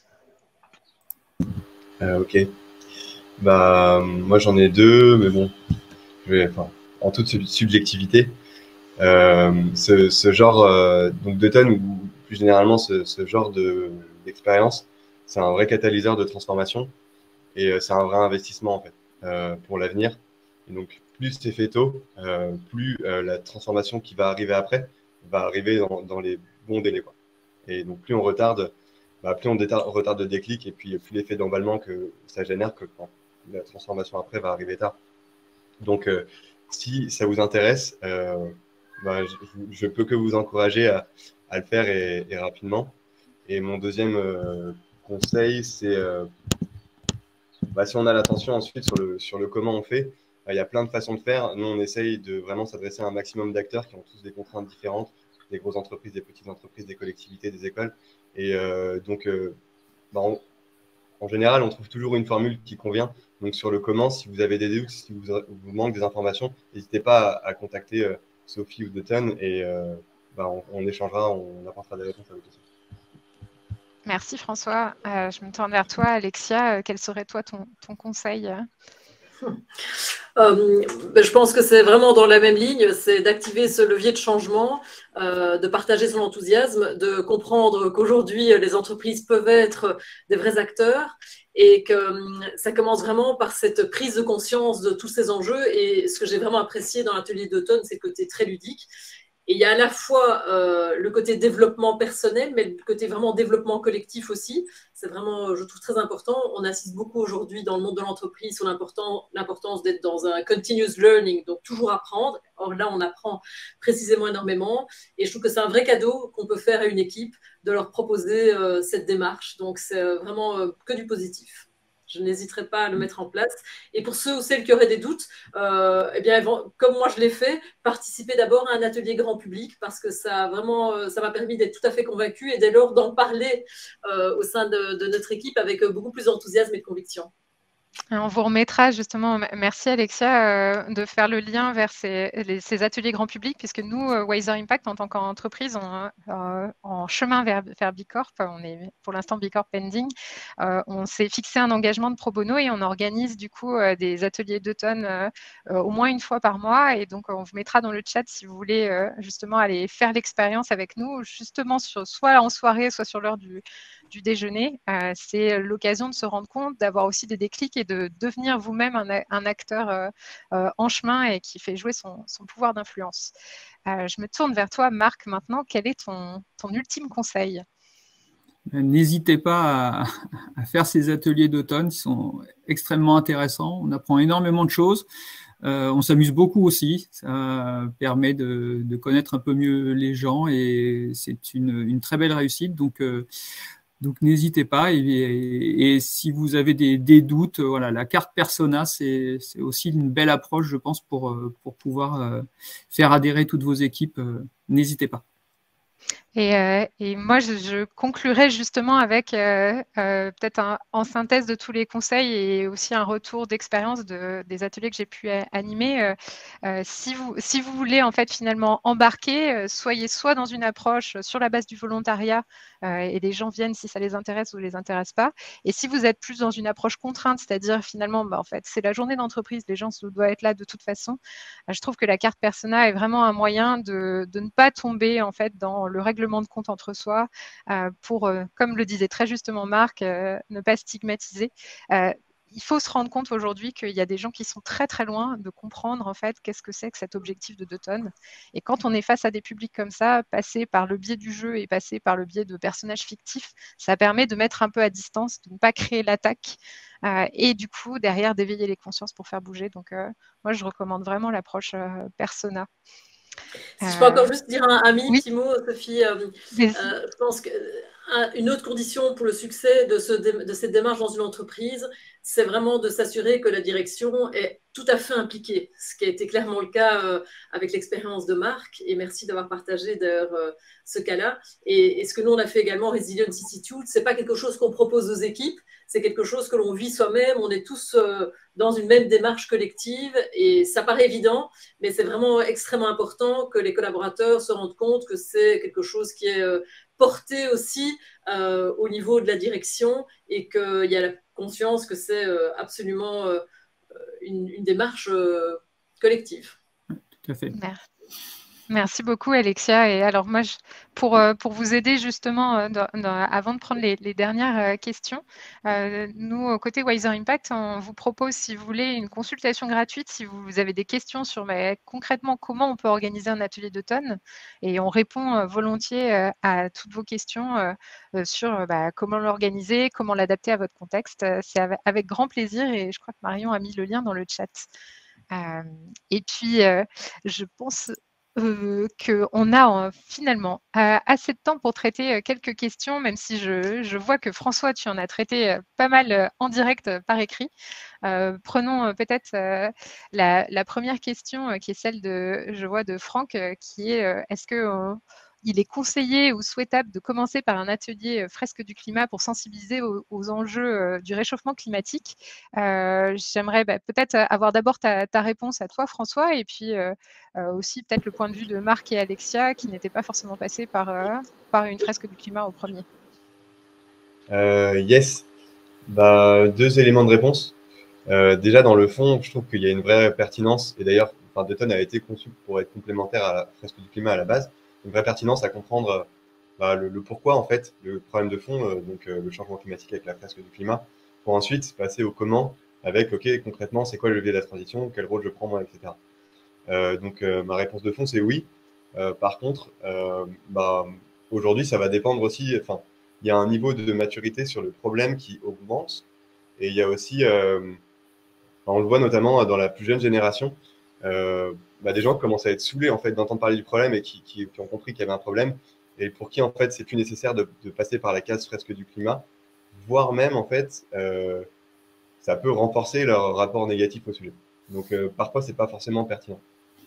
Ok. Moi j'en ai deux, mais bon, en toute subjectivité, ce genre donc d'automne ou plus généralement ce genre d'expérience, c'est un vrai catalyseur de transformation et c'est un vrai investissement en fait pour l'avenir. Et donc plus c'est fait tôt, plus la transformation qui va arriver après va arriver dans les bons délais, quoi. Et donc plus on retarde, plus on retarde le déclic et puis plus l'effet d'emballement que ça génère, que quand la transformation après va arriver tard. Donc, si ça vous intéresse, je peux que vous encourager à le faire et rapidement. Et mon deuxième conseil, c'est si on a l'attention ensuite sur le comment on fait, il y a plein de façons de faire. Nous, on essaye de vraiment s'adresser à un maximum d'acteurs qui ont tous des contraintes différentes, des grosses entreprises, des petites entreprises, des collectivités, des écoles. Et en général, on trouve toujours une formule qui convient. Donc, sur le comment, si vous avez des doutes, si vous manque des informations, n'hésitez pas à contacter Sophie ou Dutton et on échangera, on apportera des réponses à vos questions. Merci François. Je me tourne vers toi, Alexia. Quel serait toi ton conseil? Je pense que c'est vraiment dans la même ligne, c'est d'activer ce levier de changement, de partager son enthousiasme, de comprendre qu'aujourd'hui les entreprises peuvent être des vrais acteurs et que ça commence vraiment par cette prise de conscience de tous ces enjeux. Et ce que j'ai vraiment apprécié dans l'atelier d'automne, c'est le côté très ludique. Et il y a à la fois le côté développement personnel, mais le côté vraiment développement collectif aussi. C'est vraiment, je trouve, très important. On insiste beaucoup aujourd'hui dans le monde de l'entreprise sur l'importance d'être dans un continuous learning, donc toujours apprendre. Or là, on apprend précisément énormément. Et je trouve que c'est un vrai cadeau qu'on peut faire à une équipe de leur proposer cette démarche. Donc, c'est vraiment que du positif. Je n'hésiterai pas à le mettre en place. Et pour ceux ou celles qui auraient des doutes, comme moi je l'ai fait, participer d'abord à un atelier grand public parce que ça m'a permis d'être tout à fait convaincue et dès lors d'en parler au sein de notre équipe avec beaucoup plus d'enthousiasme et de conviction. On vous remettra justement, merci Alexia, de faire le lien vers ces ateliers grand public, puisque nous, Wiser Impact, en tant qu'entreprise, en chemin vers Bicorp, on est pour l'instant Bicorp pending, on s'est fixé un engagement de pro bono et on organise du coup des ateliers d'automne au moins une fois par mois. Et donc, on vous mettra dans le chat si vous voulez justement aller faire l'expérience avec nous, justement soit en soirée, soit sur l'heure du déjeuner. C'est l'occasion de se rendre compte, d'avoir aussi des déclics et de devenir vous-même un acteur en chemin et qui fait jouer son pouvoir d'influence. Je me tourne vers toi, Marc, maintenant. Quel est ton ultime conseil? N'hésitez pas à faire ces ateliers d'automne, qui sont extrêmement intéressants. On apprend énormément de choses. On s'amuse beaucoup aussi. Ça permet de connaître un peu mieux les gens et c'est une très belle réussite. Donc n'hésitez pas. Et si vous avez des doutes, voilà, la carte persona, c'est aussi une belle approche, je pense, pour pouvoir faire adhérer toutes vos équipes. N'hésitez pas. Et moi, je conclurai justement avec peut-être en synthèse de tous les conseils et aussi un retour d'expérience des ateliers que j'ai pu animer. Si vous voulez en fait finalement embarquer, soyez soit dans une approche sur la base du volontariat et les gens viennent si ça les intéresse ou les intéresse pas. Et si vous êtes plus dans une approche contrainte, c'est-à-dire finalement, en fait, c'est la journée d'entreprise, les gens doivent être là de toute façon. Je trouve que la carte persona est vraiment un moyen de ne pas tomber en fait dans le règlement de compte entre soi pour, comme le disait très justement Marc, ne pas stigmatiser. Il faut se rendre compte aujourd'hui qu'il y a des gens qui sont très très loin de comprendre en fait qu'est-ce que c'est que cet objectif de 2 tonnes. Et quand on est face à des publics comme ça, passer par le biais du jeu et passer par le biais de personnages fictifs, ça permet de mettre un peu à distance, de ne pas créer l'attaque et du coup derrière d'éveiller les consciences pour faire bouger. Donc moi je recommande vraiment l'approche persona. Si je peux encore juste dire un oui. petit mot, Sophie, je pense qu'une autre condition pour le succès de cette démarche dans une entreprise, c'est vraiment de s'assurer que la direction est tout à fait impliquée, ce qui a été clairement le cas avec l'expérience de Marc, et merci d'avoir partagé d'ailleurs ce cas-là. Et ce que nous, on a fait également, Resilience Institute, ce n'est pas quelque chose qu'on propose aux équipes, c'est quelque chose que l'on vit soi-même, on est tous dans une même démarche collective, et ça paraît évident, mais c'est vraiment extrêmement important que les collaborateurs se rendent compte que c'est quelque chose qui est porté aussi au niveau de la direction et qu'il y a la conscience que c'est absolument une démarche collective. Tout à fait. Merci beaucoup, Alexia. Et alors, moi, pour vous aider justement, avant de prendre les dernières questions, nous, au côté Wiser Impact, on vous propose, si vous voulez, une consultation gratuite si vous avez des questions sur concrètement comment on peut organiser un atelier d'automne. Et on répond volontiers à toutes vos questions sur comment l'organiser, comment l'adapter à votre contexte. C'est avec grand plaisir et je crois que Marion a mis le lien dans le chat. Et puis, je pense qu'on a finalement assez de temps pour traiter quelques questions, même si je vois que François, tu en as traité pas mal en direct par écrit. Prenons peut-être la première question qui est celle je vois, de Franck, qui est est-ce que il est conseillé ou souhaitable de commencer par un atelier fresque du climat pour sensibiliser aux enjeux du réchauffement climatique. J'aimerais peut-être avoir d'abord ta réponse à toi, François, et puis aussi peut-être le point de vue de Marc et Alexia, qui n'étaient pas forcément passés par une fresque du climat au premier. Yes. 2 éléments de réponse. Déjà, dans le fond, je trouve qu'il y a une vraie pertinence, et d'ailleurs, Dayton a été conçu pour être complémentaire à la fresque du climat à la base, une vraie pertinence à comprendre le pourquoi, en fait, le problème de fond, donc le changement climatique avec la fresque du climat, pour ensuite passer au comment avec, OK, concrètement, c'est quoi le levier de la transition, quel rôle je prends moi, etc. Donc, ma réponse de fond, c'est oui. Par contre, aujourd'hui, ça va dépendre aussi, il y a un niveau de maturité sur le problème qui augmente, et il y a aussi, on le voit notamment dans la plus jeune génération, des gens qui commencent à être saoulés en fait d'entendre parler du problème et qui ont compris qu'il y avait un problème et pour qui en fait c'est plus nécessaire de passer par la case fresque du climat, voire même en fait ça peut renforcer leur rapport négatif au sujet. Donc parfois c'est pas forcément pertinent.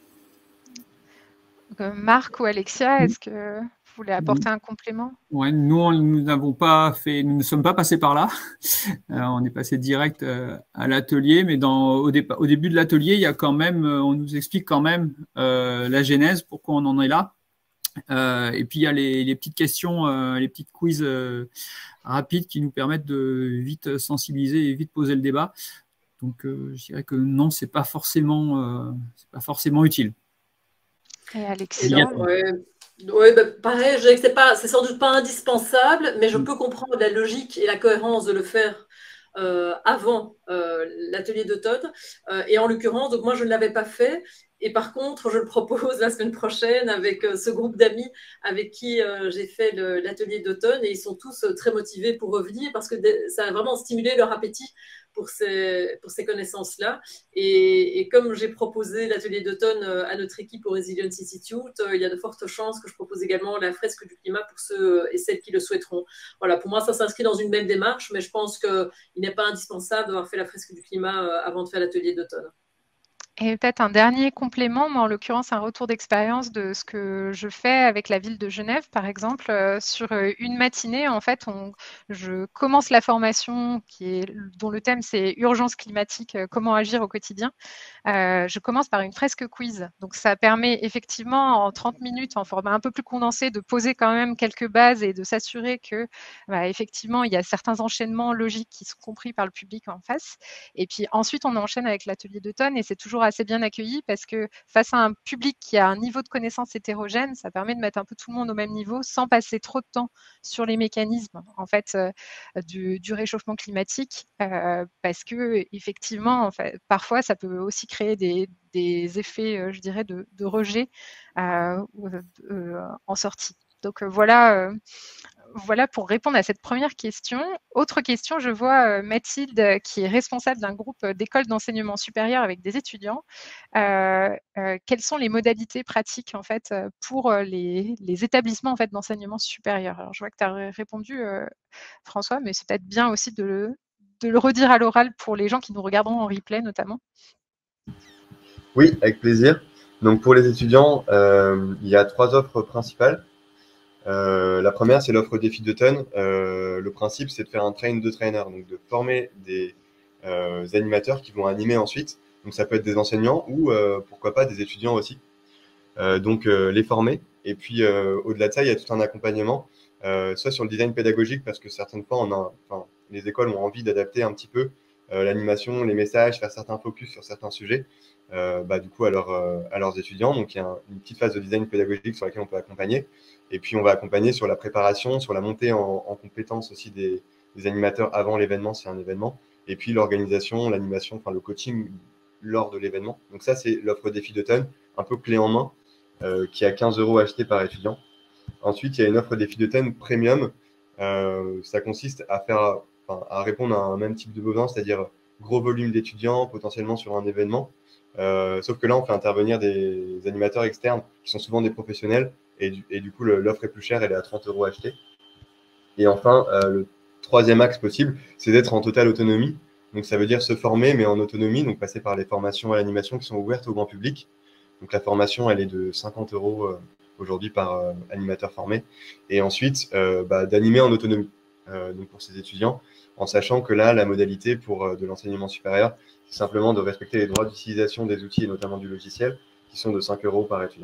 Marc ou Alexia, est-ce que vous voulez apporter un complément? Ouais, nous n'avons pas fait, nous ne sommes pas passés par là. On est passé direct à l'atelier, mais au début de l'atelier, il y a quand même, on nous explique quand même la genèse, pourquoi on en est là. Et puis il y a les petites questions, les petites quiz rapides qui nous permettent de vite sensibiliser et vite poser le débat. Donc je dirais que non, c'est pas forcément utile. Et Alexia? Pareil, je dirais que c'est sans doute pas indispensable, mais je peux comprendre la logique et la cohérence de le faire avant l'atelier d'automne. Et en l'occurrence, donc moi, je ne l'avais pas fait. Et par contre, je le propose la semaine prochaine avec ce groupe d'amis avec qui j'ai fait l'atelier d'automne. Et ils sont tous très motivés pour revenir parce que ça a vraiment stimulé leur appétit pour ces connaissances-là. Et comme j'ai proposé l'atelier d'automne à notre équipe au Resilience Institute, il y a de fortes chances que je propose également la fresque du climat pour ceux et celles qui le souhaiteront. Voilà, pour moi, ça s'inscrit dans une même démarche, mais je pense qu'il n'est pas indispensable d'avoir fait la fresque du climat avant de faire l'atelier d'automne. Et peut-être un dernier complément, mais en l'occurrence un retour d'expérience de ce que je fais avec la ville de Genève, par exemple. Sur une matinée, en fait, je commence la formation dont le thème c'est urgence climatique, comment agir au quotidien. Je commence par une fresque quiz. Donc, ça permet effectivement en 30 minutes, en format un peu plus condensé, de poser quand même quelques bases et de s'assurer que, effectivement, il y a certains enchaînements logiques qui sont compris par le public en face. Et puis ensuite, on enchaîne avec l'atelier d'automne et c'est toujours assez bien accueilli parce que face à un public qui a un niveau de connaissance hétérogène, ça permet de mettre un peu tout le monde au même niveau sans passer trop de temps sur les mécanismes en fait du réchauffement climatique parce que effectivement, en fait, parfois, ça peut aussi créer des effets, je dirais, de rejet en sortie. Donc voilà pour répondre à cette première question. Autre question, je vois Mathilde qui est responsable d'un groupe d'écoles d'enseignement supérieur avec des étudiants. Quelles sont les modalités pratiques en fait pour les établissements en fait d'enseignement supérieur? Alors je vois que tu as répondu François, mais c'est peut-être bien aussi de le redire à l'oral pour les gens qui nous regarderont en replay notamment. Oui, avec plaisir. Donc pour les étudiants, il y a 3 offres principales. La première, c'est l'offre défi d'automne. Le principe, c'est de faire un train de trainer, donc de former des animateurs qui vont animer ensuite. Donc ça peut être des enseignants ou pourquoi pas des étudiants aussi. Donc les former. Et puis au-delà de ça, il y a tout un accompagnement, soit sur le design pédagogique, parce que certaines fois, les écoles ont envie d'adapter un petit peu l'animation, les messages, faire certains focus sur certains sujets, du coup, à leurs étudiants. Donc, il y a une petite phase de design pédagogique sur laquelle on peut accompagner. Et puis, on va accompagner sur la préparation, sur la montée en compétences aussi des animateurs avant l'événement, c'est un événement. Et puis, l'organisation, l'animation, enfin, le coaching lors de l'événement. Donc, ça, c'est l'offre défi d'automne, un peu clé en main, qui est à 15 € acheté par étudiant. Ensuite, il y a une offre défi d'automne premium. Ça consiste à répondre à un même type de besoin, c'est-à-dire gros volume d'étudiants, potentiellement sur un événement. Sauf que là, on fait intervenir des animateurs externes qui sont souvent des professionnels et du coup, l'offre est plus chère, elle est à 30 € achetée. Et enfin, le troisième axe possible, c'est d'être en totale autonomie. Donc, ça veut dire se former, mais en autonomie, donc passer par les formations à l'animation qui sont ouvertes au grand public. Donc, la formation, elle est de 50 € aujourd'hui par animateur formé. Et ensuite, d'animer en autonomie donc pour ces étudiants, en sachant que là, la modalité pour de l'enseignement supérieur, c'est simplement de respecter les droits d'utilisation des outils et notamment du logiciel, qui sont de 5 € par étudiant.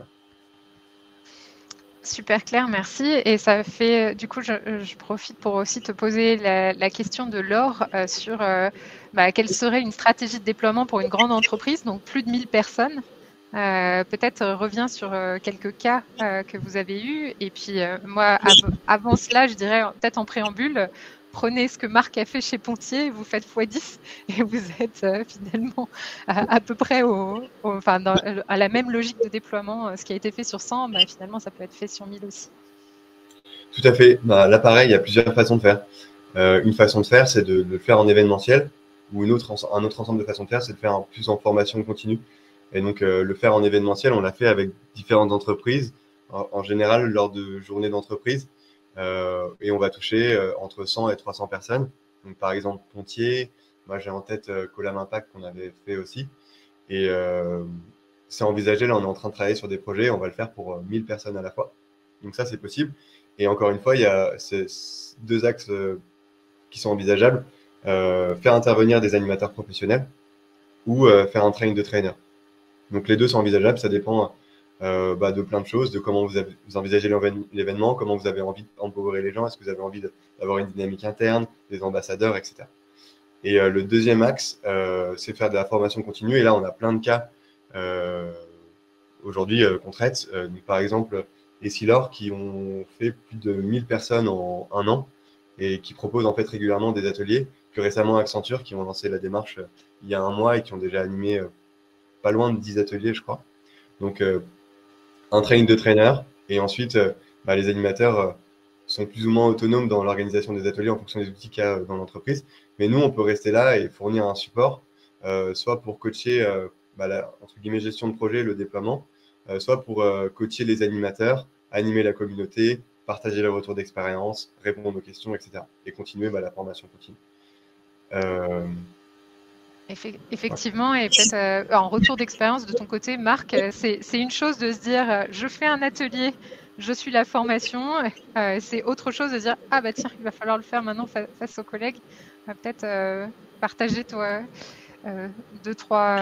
Super clair, merci. Et ça fait, du coup, je profite pour aussi te poser la question de Laure sur quelle serait une stratégie de déploiement pour une grande entreprise, donc plus de 1000 personnes. Peut-être reviens sur quelques cas que vous avez eus. Et puis, moi, avant cela, je dirais peut-être en préambule, prenez ce que Marc a fait chez Pontier, vous faites x10 et vous êtes finalement à peu près à la même logique de déploiement. Ce qui a été fait sur 100, finalement, ça peut être fait sur 1000 aussi. Tout à fait. Là, pareil, il y a plusieurs façons de faire. Une façon de faire, c'est de le faire en événementiel, ou un autre ensemble de façons de faire, c'est de faire plus en formation continue. Et donc, le faire en événementiel, on l'a fait avec différentes entreprises, en général lors de journées d'entreprise. Et on va toucher entre 100 et 300 personnes. Donc, par exemple, Pontier, moi j'ai en tête Colam Impact qu'on avait fait aussi. Et c'est envisagé, là on est en train de travailler sur des projets, on va le faire pour 1000 personnes à la fois. Donc ça c'est possible. Et encore une fois, il y a ces deux axes qui sont envisageables. Faire intervenir des animateurs professionnels ou faire un training de trainer. Donc les deux sont envisageables, ça dépend de plein de choses, de comment vous envisagez l'événement, comment vous avez envie d'empowerer les gens, est-ce que vous avez envie d'avoir une dynamique interne, des ambassadeurs, etc. Et le deuxième axe, c'est faire de la formation continue. Et là, on a plein de cas aujourd'hui qu'on traite. Par exemple, Essilor qui ont fait plus de 1000 personnes en un an et qui proposent en fait régulièrement des ateliers. Plus récemment, Accenture qui ont lancé la démarche il y a un mois et qui ont déjà animé pas loin de 10 ateliers, je crois. Donc, un training de trainer et ensuite, les animateurs sont plus ou moins autonomes dans l'organisation des ateliers en fonction des outils qu'il y a dans l'entreprise. Mais nous, on peut rester là et fournir un support, soit pour coacher la entre guillemets, gestion de projet, le déploiement, soit pour coacher les animateurs, animer la communauté, partager les retours d'expérience, répondre aux questions, etc. Et continuer la formation continue. Effectivement, et peut-être en retour d'expérience de ton côté, Marc, c'est une chose de se dire je fais un atelier, je suis la formation, c'est autre chose de dire tiens, il va falloir le faire maintenant face aux collègues. Peut-être partager toi deux, trois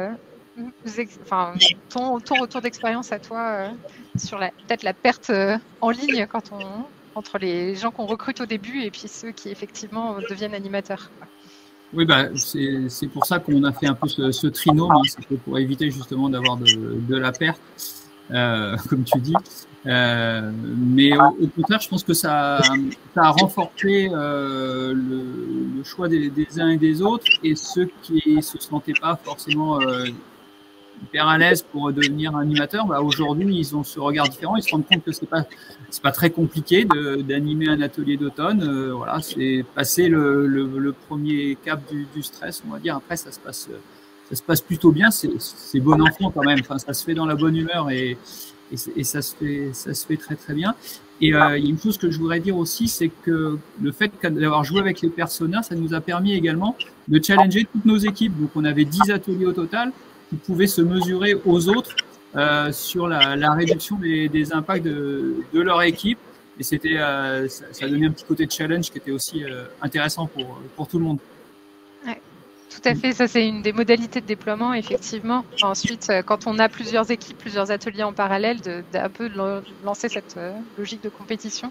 ton retour d'expérience à toi sur peut-être la perte en ligne entre les gens qu'on recrute au début et puis ceux qui effectivement deviennent animateurs. Oui, c'est pour ça qu'on a fait un peu ce trinôme, c'est pour éviter justement d'avoir de la perte, comme tu dis. Mais au contraire, je pense que ça a renforcé le choix des uns et des autres, et ceux qui se sentaient pas forcément hyper à l'aise pour devenir animateur, aujourd'hui ils ont ce regard différent, ils se rendent compte que c'est pas très compliqué d'animer un atelier d'automne. Voilà, c'est passer le premier cap du stress, on va dire. Après ça se passe plutôt bien, c'est bon enfant quand même. Enfin, ça se fait dans la bonne humeur et ça se fait très très bien. Et il y a une chose que je voudrais dire aussi, c'est que le fait d'avoir joué avec les personas, ça nous a permis également de challenger toutes nos équipes. Donc on avait 10 ateliers au total qui pouvaient se mesurer aux autres sur la réduction des impacts de leur équipe. Et c'était, ça donnait un petit côté de challenge qui était aussi intéressant pour tout le monde. Ouais, tout à fait, ça c'est une des modalités de déploiement, effectivement. Ensuite, quand on a plusieurs équipes, plusieurs ateliers en parallèle, d'un peu lancer cette logique de compétition.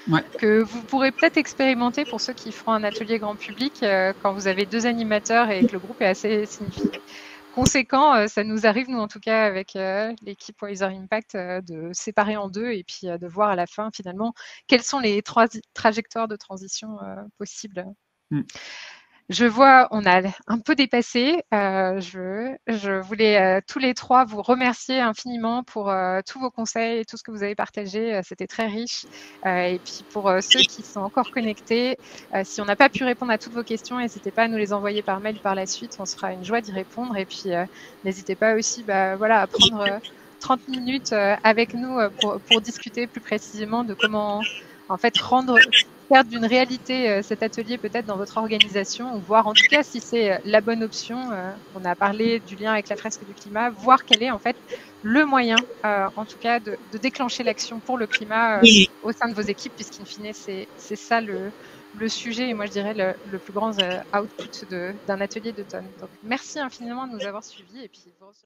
que vous pourrez peut-être expérimenter pour ceux qui feront un atelier grand public quand vous avez 2 animateurs et que le groupe est assez conséquent. Ça nous arrive, nous en tout cas, avec l'équipe Wiser Impact, de séparer en 2 et puis de voir à la fin, finalement, quelles sont les 3 trajectoires de transition possibles. Je vois, on a un peu dépassé. Je voulais tous les 3 vous remercier infiniment pour tous vos conseils et tout ce que vous avez partagé. C'était très riche. Et puis pour ceux qui sont encore connectés, si on n'a pas pu répondre à toutes vos questions, n'hésitez pas à nous les envoyer par mail par la suite. On sera une joie d'y répondre. Et puis n'hésitez pas aussi à prendre 30 minutes avec nous pour discuter plus précisément de comment en fait faire d'une réalité cet atelier peut-être dans votre organisation, ou voir en tout cas si c'est la bonne option. On a parlé du lien avec la fresque du climat, voir quel est en fait le moyen en tout cas de déclencher l'action pour le climat au sein de vos équipes, puisqu'in fine c'est ça le sujet et moi je dirais le plus grand output d'un atelier d'automne. Donc merci infiniment de nous avoir suivis et puis